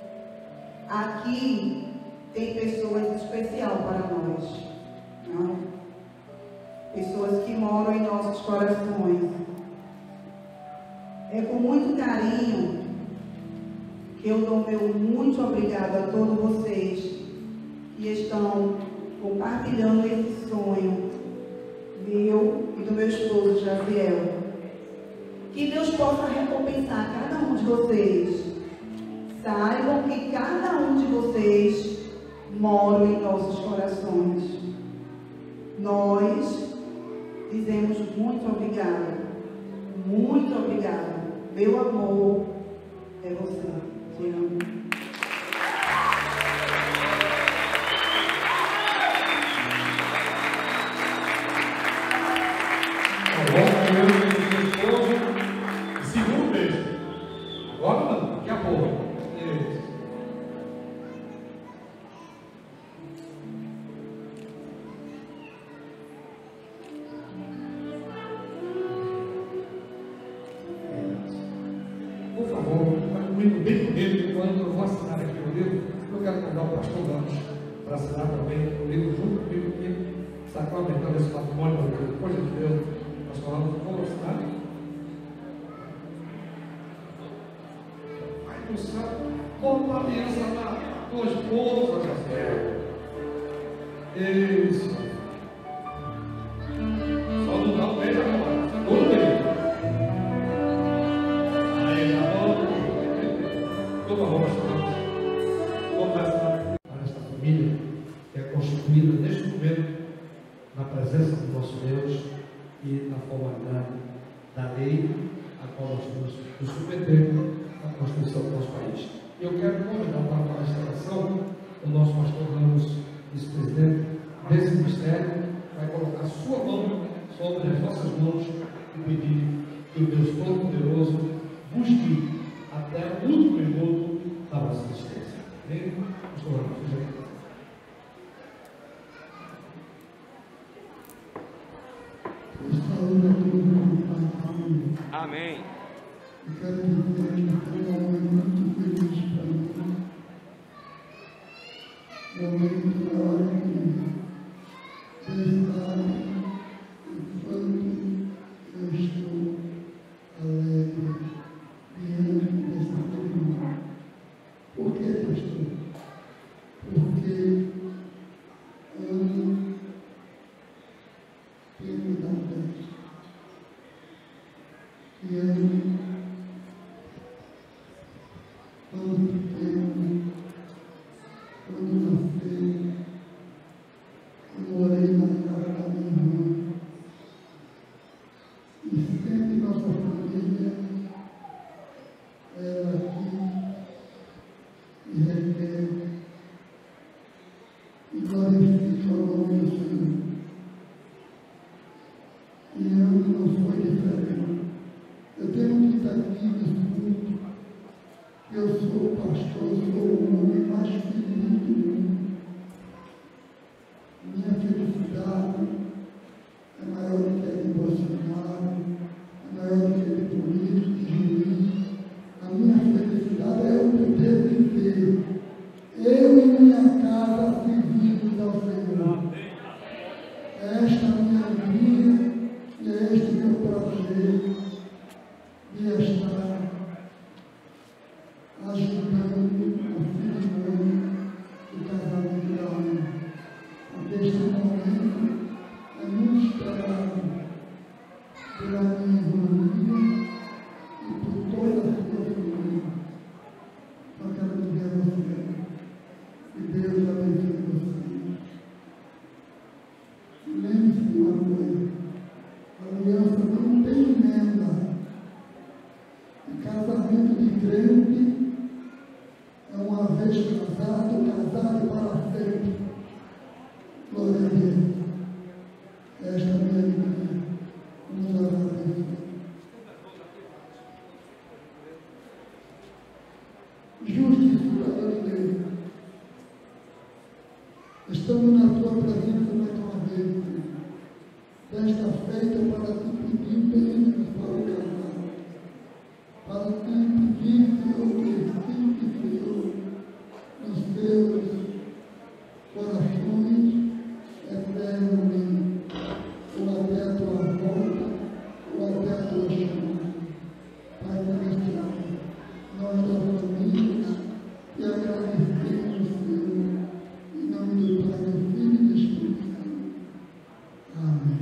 Aqui tem pessoas especiais para nós, não? Pessoas que moram em nossos corações. É com muito carinho que eu dou meu muito obrigado a todos vocês que estão compartilhando esse sonho meu e do meu esposo Jaziel. Que Deus possa recompensar cada um de vocês. Saibam que cada um de vocês mora em nossos corações. Nós dizemos muito obrigado. Muito obrigado. Meu amor é você. Te amo.
Segundo beijo. Agora não, daqui a pouco. Isso. Por favor, vai comigo bem comigo, quando eu vou assinar aqui o livro, eu quero convidar o pastor Ramos para assinar também o livro junto comigo aqui, sacramentando esse patrimônio, depois de Deus, nós falamos, vamos assinar. Vai no céu. Como a aliança da tua esposa, Jaziel. Isso. Só não dá um beijo agora. Segura o beijo. Aí, tá bom? Por favor, pastor. Vamos essa, para esta família que é constituída neste momento na presença do nosso Deus e na formalidade da lei a qual nós temos nos submetemos à Constituição do nosso país. Eu quero convidar para a restauração o nosso pastor Ramos, vice-presidente desse ministério, vai colocar sua mão sobre as nossas mãos e pedir que o Deus Todo-Poderoso busque até o último minuto da nossa existência. Amém? Pastor Ramos, seja bem-vindo.
Amém.
Eu quero dizer que foi um momento muito feliz para mim. Um momento na hora que Deus sabe o quanto eu estou alegre diante dessa turma. Por que, pastor? Porque amo quem me dá bem. E amo quando pequeno, quando nasci, eu morei na casa da minha irmã. E sempre nossa família era aqui e requer e glorifica o nome do Senhor. E eu não foi diferente. Eu tenho que estar aqui nesse culto. Eu sou pastor, sou o homem mais feliz do mundo. Minha felicidade é maior do que a de Bolsonaro, é maior do que a de político, de juiz. A minha felicidade é eu poder viver, eu e minha casa servindo ao Senhor. Esta é a minha alegria e é este meu prazer de estar ajudando a cerimônia do casamento da Ana. Porque este momento é muito esperado pela minha irmã e por toda a sua família. Só quero dizer a você que Deus abençoe você. Lembre-se de uma coisa: a aliança não tem emenda. O casamento de crente é uma vez casado, casado para sempre. Glória a Deus. Esta é a minha alegria. Vamos orar a Deus. Justo e soberano Deus, estamos na tua presença mais uma vez. Desta feita para te pedir bênçãos para o casal. Para te pedir, Senhor, que fique, Senhor, nos teus corações eternamente, ou até a tua volta, ou até a tua chamada. Pai celestial, nós da família, te agradecemos, Senhor, em nome do Pai, do Filho e do Espírito Santo. Amém.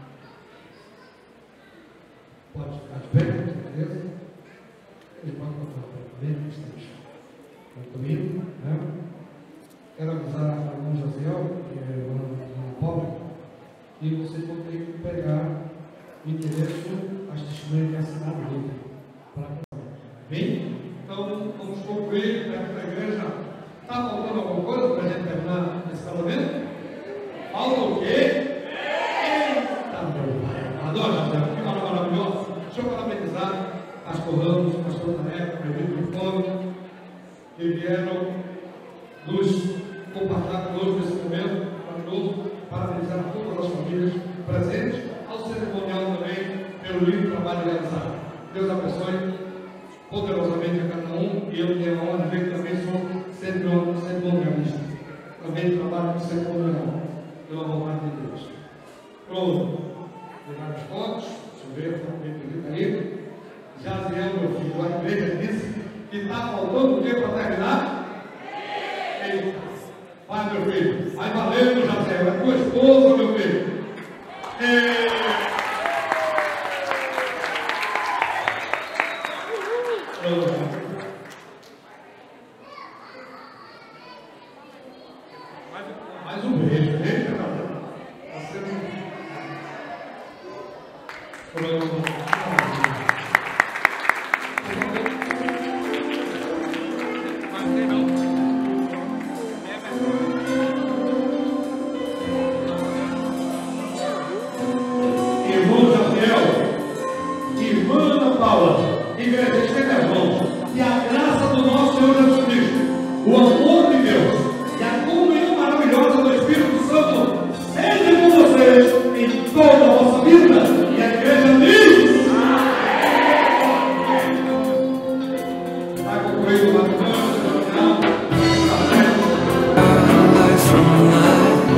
Pode ficar de pé, beleza? Ele pode botar bem que estamos concluindo, né? Quero avisar ao irmão Jaziel, que é um pobre, que você vai ter que pegar o endereço, as testemunhas que assinaram dele. Bem? Então, vamos concluir perto da igreja. Está faltando alguma coisa para a gente terminar esse casamento? Falta o quê? Eita, meu pai! Adoro, Jaziel, que hora maravilhosa. Deixa eu parabenizar pastor Ramos, pastor Neto, meu Fome, que vieram nos compartilhar conosco nesse momento maravilhoso, parabenizar a todas as famílias presentes, ao cerimonial também, pelo lindo trabalho realizado. Deus abençoe poderosamente a cada um, e eu tenho a honra de ver que também sou cerimonialista. Também trabalho com cerimonial, pela vontade de Deus. Pronto. Pegar as fotos, deixa eu ver, está bem bonito aí. Jaziel, meu filho, a igreja disse que está faltando o que para terminar? meu filho. Aí valeu, Jaziel, é tua esposa, meu filho. É... Mais um beijo, deixa, cara. Você não... Irmão Jaziel, irmã Ana Paula, igreja, estenda as mãos, e a graça do nosso Senhor Jesus Cristo, o amor de Deus e a comunhão maravilhosa do Espírito Santo seja com vocês em toda a vossa vida. E a igreja diz: está concluído o matrimônio,
Life from life,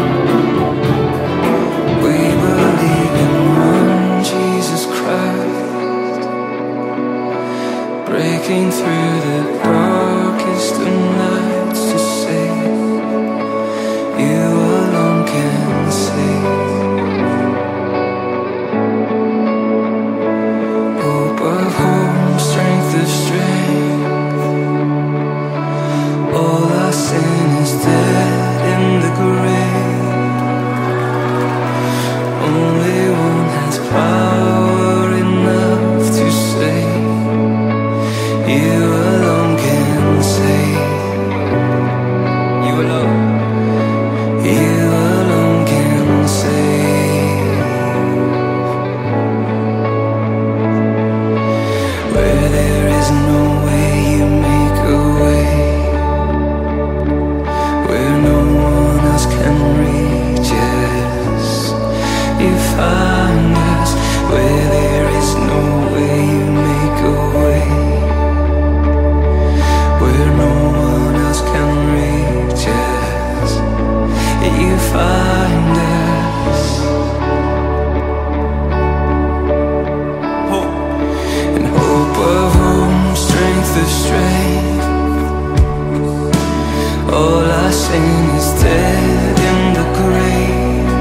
we believe in one Jesus Christ, breaking through the darkest of nights to save. You alone can save. Hope of home, strength of strength. All our sin is dead in the grave. Only one has power enough to save. You alone can save. You alone. You alone can save. Where there is no way, you make a way. Where no one else can reach us, you find us. Where there is no way, you make a way. Where no one else can reach us, you find us. And hope of home, strength of strength. All our sin is dead in the grave.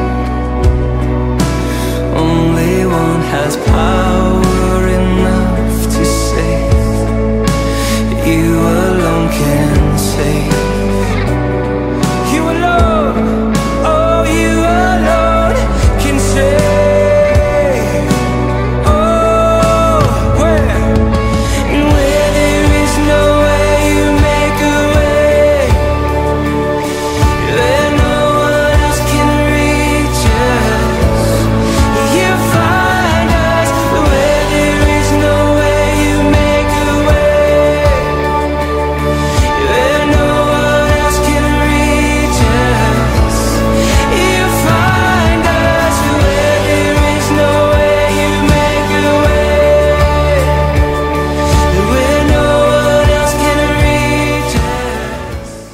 Only one has power enough to save. You alone can save. You alone, oh, you alone can save. Oh, where? And where there is no way, you make a way. Where no one else can reach us, you find us. Where there is no way, you make a way. Where no one else can reach us, you find us. Where there is no way, you make a way. Where no one else can reach us.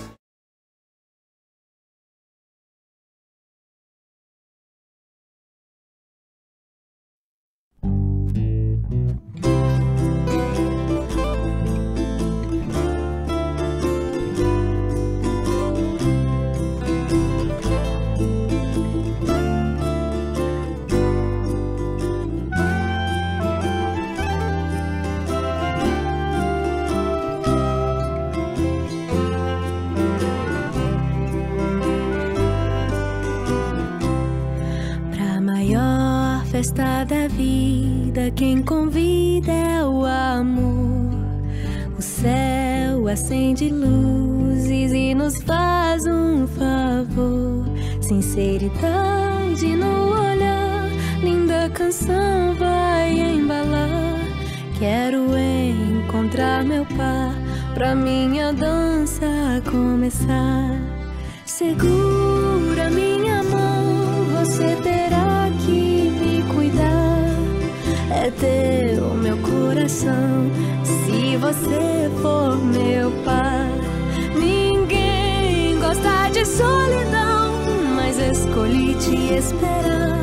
Pra maior festa da vida, quem convida é o amor. O céu acende luzes e nos faz um favor. Sinceridade no olhar, linda canção vai embalar. Quero encontrar meu par, pra minha dança começar. Segura minha mão, você terá que me cuidar. É teu meu coração, se você for meu par. Ninguém gosta de solidão, mas escolhi te esperar.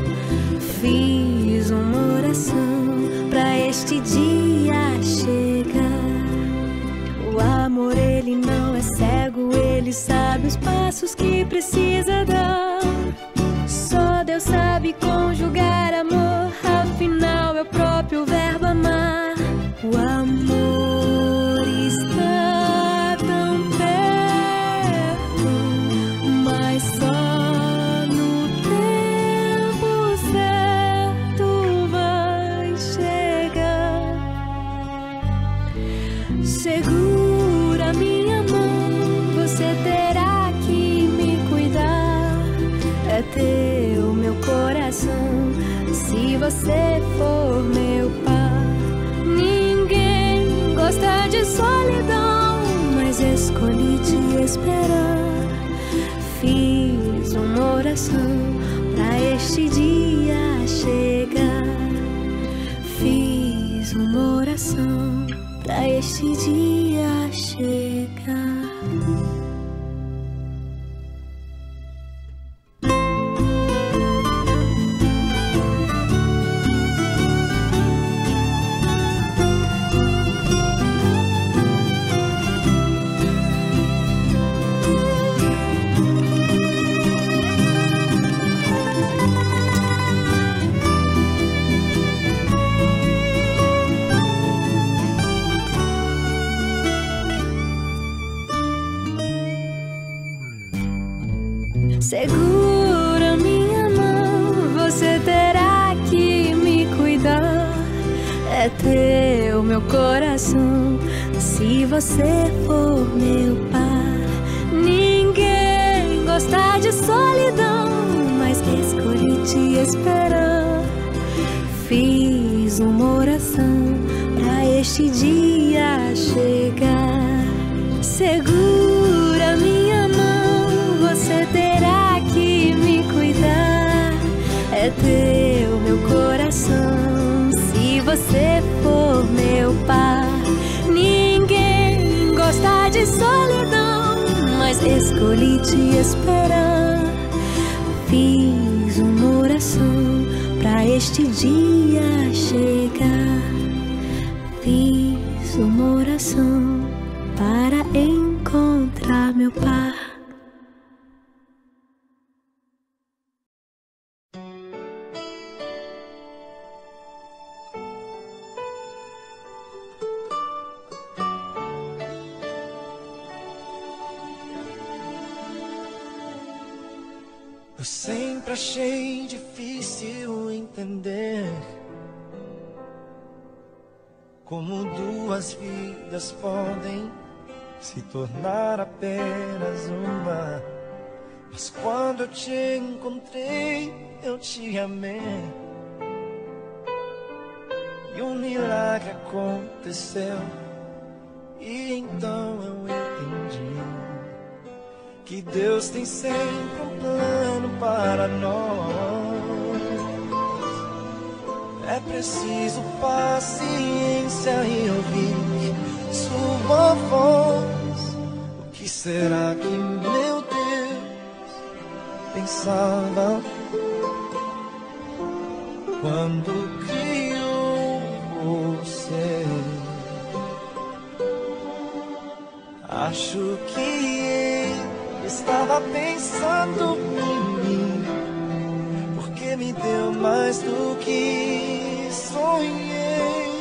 Fiz uma oração pra este dia chegar. O amor, ele não é cego, ele sabe
sabe os passos que precisa dar. Só Deus sabe conjugar amor, afinal é o próprio verbo amar. O amor está tão perto, mas só no tempo certo vai chegar. Segura minha mão, você terá que me cuidar. É teu meu coração, se você for meu par. Ninguém gosta de solidão, mas escolhi te esperar. Fiz uma oração pra este dia chegar. Fiz uma oração pra este dia chegar. Segura minha mão, você terá que me cuidar. É teu meu coração, se você for meu par. Ninguém gosta de solidão, mas escolhi te esperar. Fiz uma oração pra este dia chegar. Segura minha mão, você terá que me cuidar. É teu meu coração, se você for meu par. Ninguém gosta de solidão, mas escolhi te esperar. Fiz uma oração pra este dia chegar. Fiz uma oração para encontrar meu par.
Eu sempre achei difícil entender como duas vidas podem se tornar apenas uma. Mas quando eu te encontrei, eu te amei. E um milagre aconteceu. E então eu entendi que Deus tem sempre um plano para nós. É preciso paciência e ouvir sua voz. O que será que meu Deus pensava quando criou você? Acho que ele estava pensando em mim, porque me deu mais do que sonhei.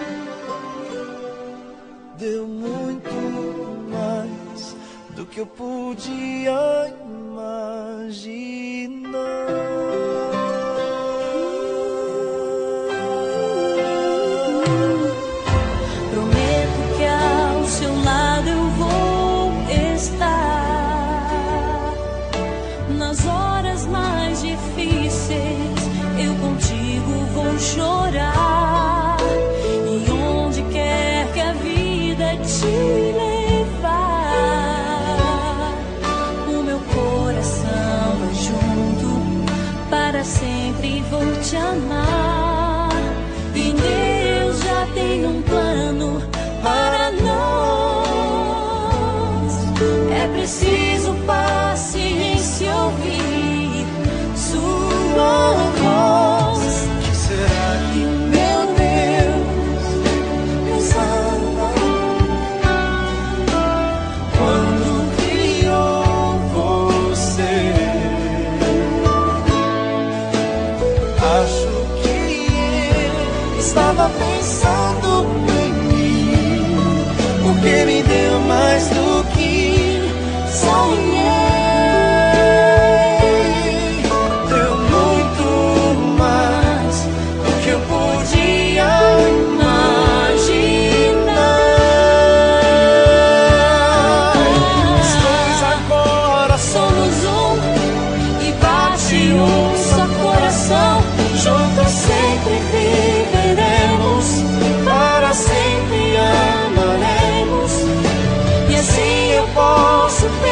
Deu muito mais do que eu podia imaginar.
Prometo que ao seu lado eu vou estar. Nas horas mais difíceis eu contigo vou chorar. E onde quer que a vida te levar, o meu coração vai junto, para sempre vou te amar. E Deus já tem um plano para nós. É preciso paciência, ouvir sua voz.
Que será que meu Deus pensava quando criou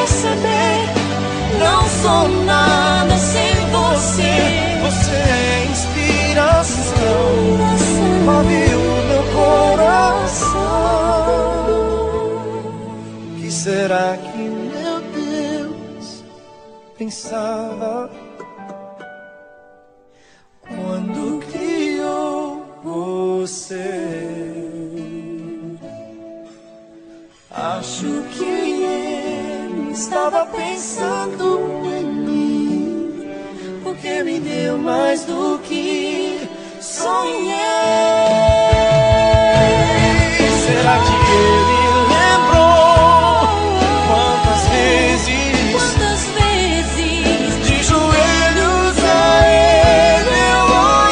perceber. Não sou nada sem você.
Você é inspiração, move o meu coração. Que será que meu Deus pensava quando criou você?
Acho que ele estava pensando em mim, porque me deu mais do que sonhei.
Será que ele lembrou quantas vezes,
Quantas vezes
de joelhos a ele eu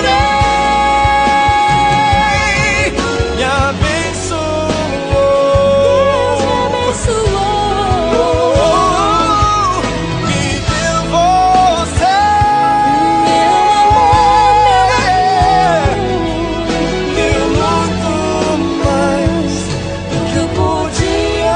orei? Me abençoou,
Deus me abençoou,
me deu você,
meu amor, meu amor,
deu muito mais do que eu podia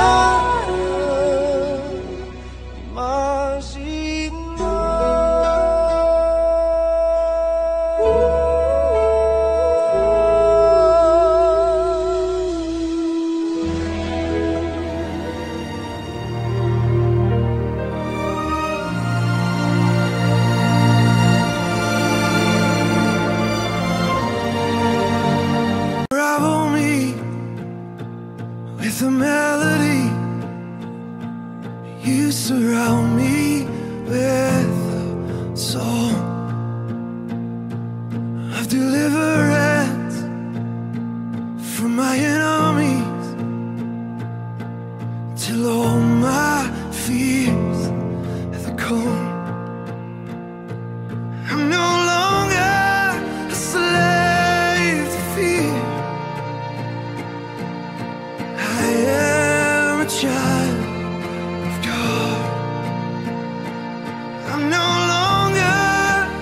Unravel me with a melody. You surround me with a song of deliverance from my enemies, till all my fears have gone. I'm no longer a slave to fear. I am a child of God. I'm no longer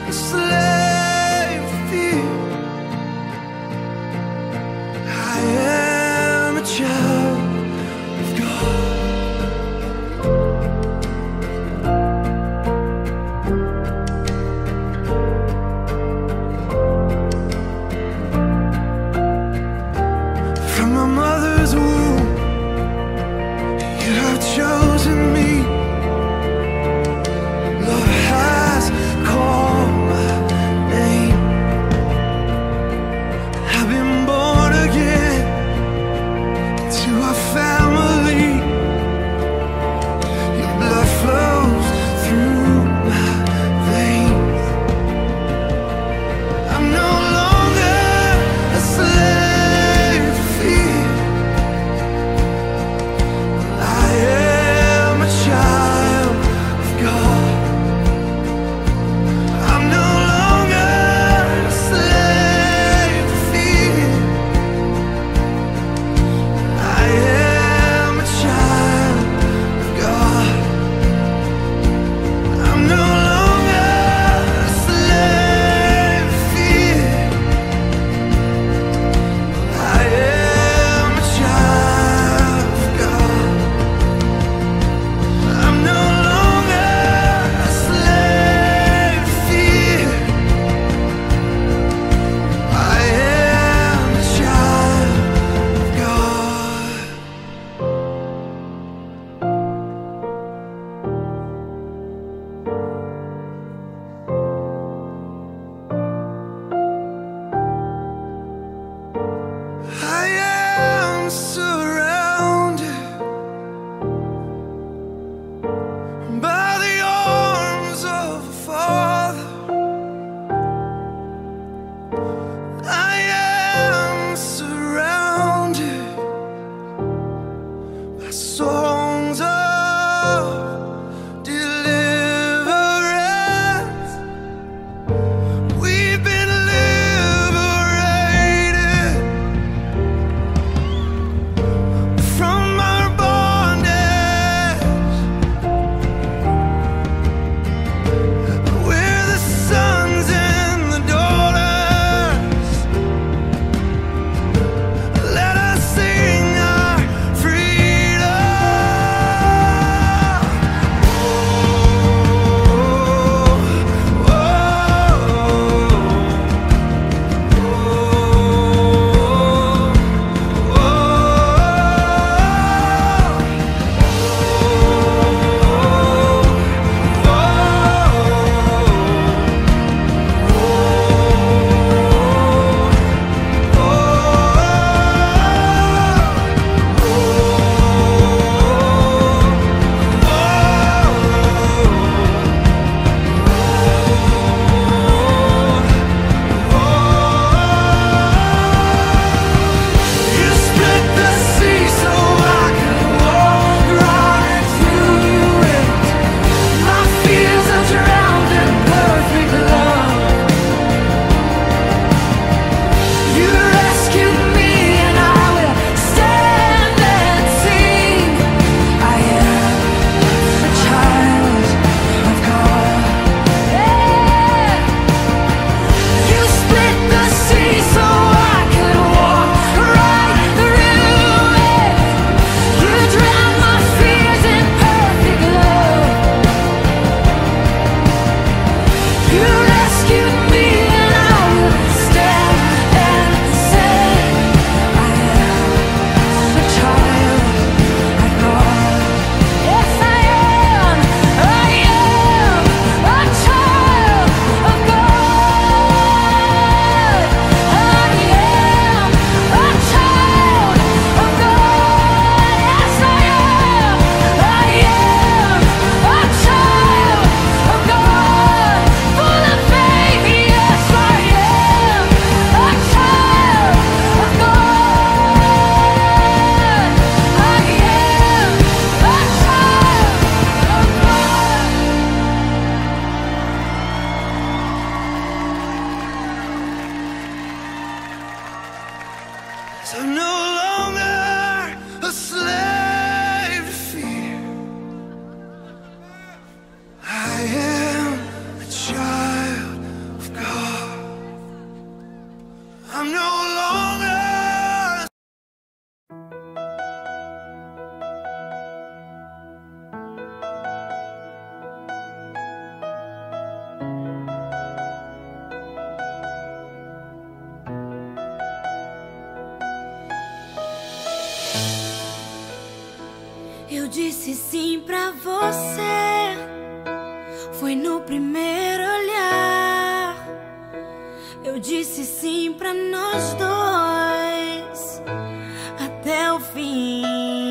você. Foi no primeiro olhar. Eu disse sim pra nós dois até o fim.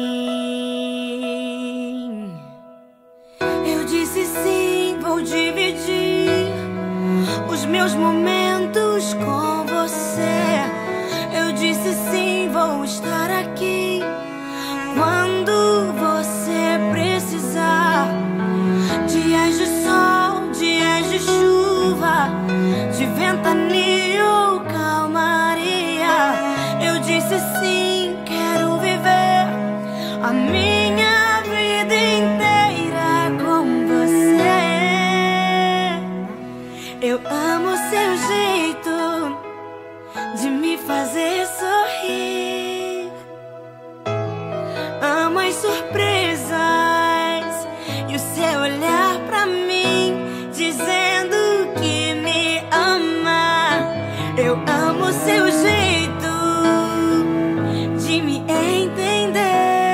Eu disse sim, vou dividir os meus momentos com você. Eu disse sim, vou estar aqui quando você precisar. Dias de sol, dias de chuva, de ventania ou calmaria. Eu disse sim, quero viver a minha vida inteira com você. Eu amo seu jeito de me fazer sorrir. Amo as surpresas e o seu olhar pra mim, dizendo que me ama. Eu amo seu jeito de me entender.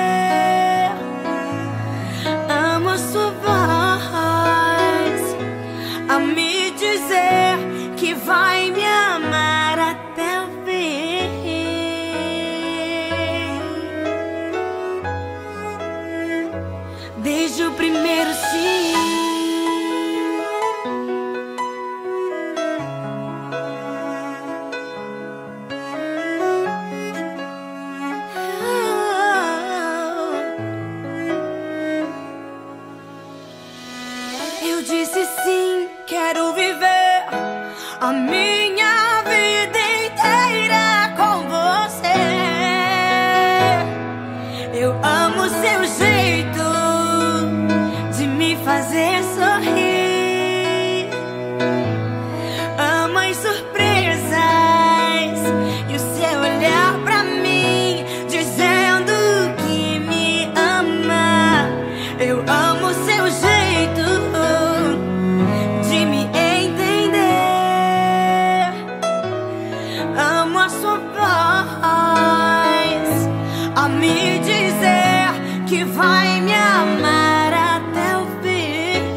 Amo a sua voz a me dizer que vai me amar até o fim. Desde o primeiro sim. Eu disse sim, quero viver a minha vida inteira com você. Eu amo seu jeito de me fazer sorrir. Amo as surpresas e o seu olhar pra mim, dizendo que me ama. Eu amo seu jeito de me entender. Amo a sua voz a me dizer que vai me amar até o fim.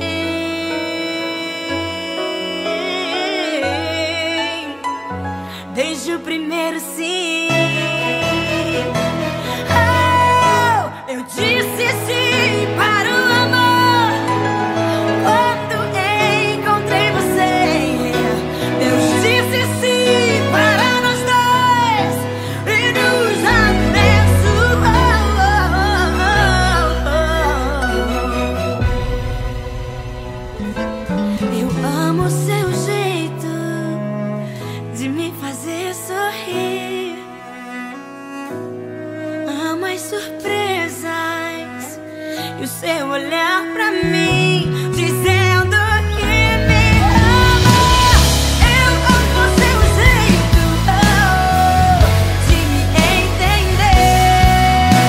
Desde o primeiro sim. Oh, eu disse sim para o amor quando encontrei você. Eu disse sim para nós dois e nos abençoou. Eu amo seu jeito de me fazer sorrir. Amo as surpresas e o seu olhar pra mim, dizendo que me ama. Eu amo seu jeito oh, de me entender.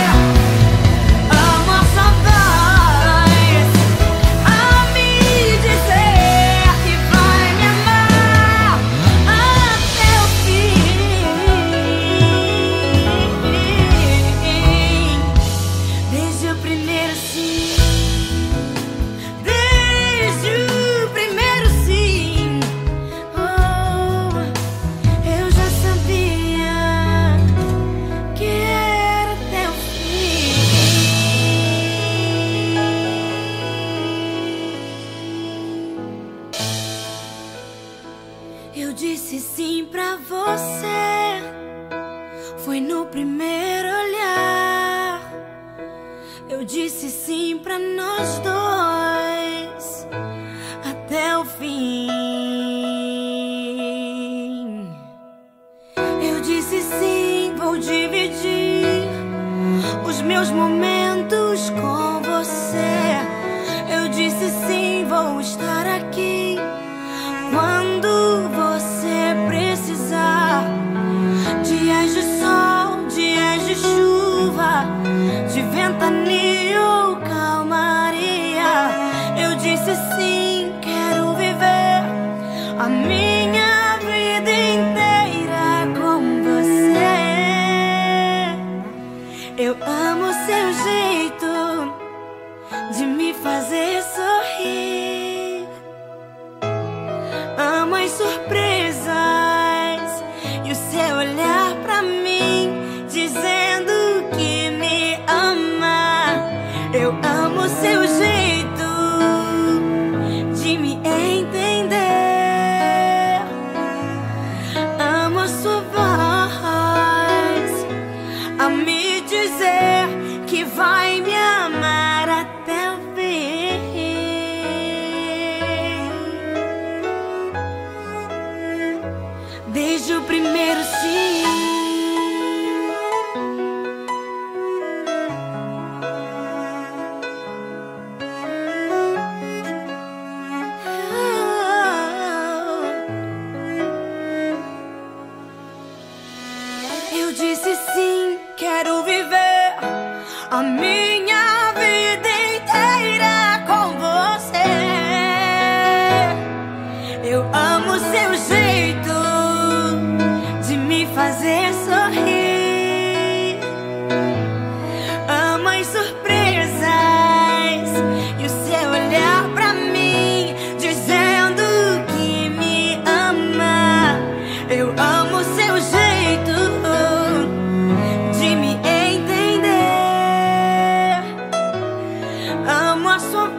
Amo a sua voz a me dizer que vai me amar até o fim. Desde o primeiro sim. Desde o primeiro sim. Oh, eu já sabia que era até o fim. Eu disse sim pra você. Foi no primeiro olhar. Eu disse sim pra nós dois até o fim. Eu disse sim, vou dividir os meus momentos com você. Eu disse sim, vou estar aqui quando você precisar. Dias de sol, dias de chuva, de ventania ou calmaria. Eu disse sim, quero viver a minha vida inteira com você. Eu amo seu jeito de me fazer sorrir. Amo as surpresas e o seu olhar pra mim, dizendo que me ama. Eu amo o seu jeito de me entender. Amo a sua voz a me dizer que vai me amar até o fim. Desde o primeiro sim. Eu disse sim, quero viver a minha vida inteira com você. Eu amo o seu jeito de me fazer sorrir. Amo as surpresas e o seu olhar pra mim, dizendo que me ama. Eu amo o seu jeito de me entender. Amo a sua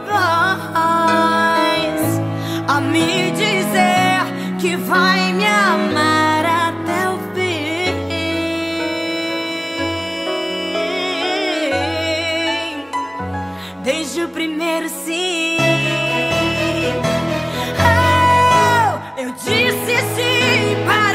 voz a me dizer que vai me amar até o fim. Desde o primeiro sim. Oh, eu disse sim para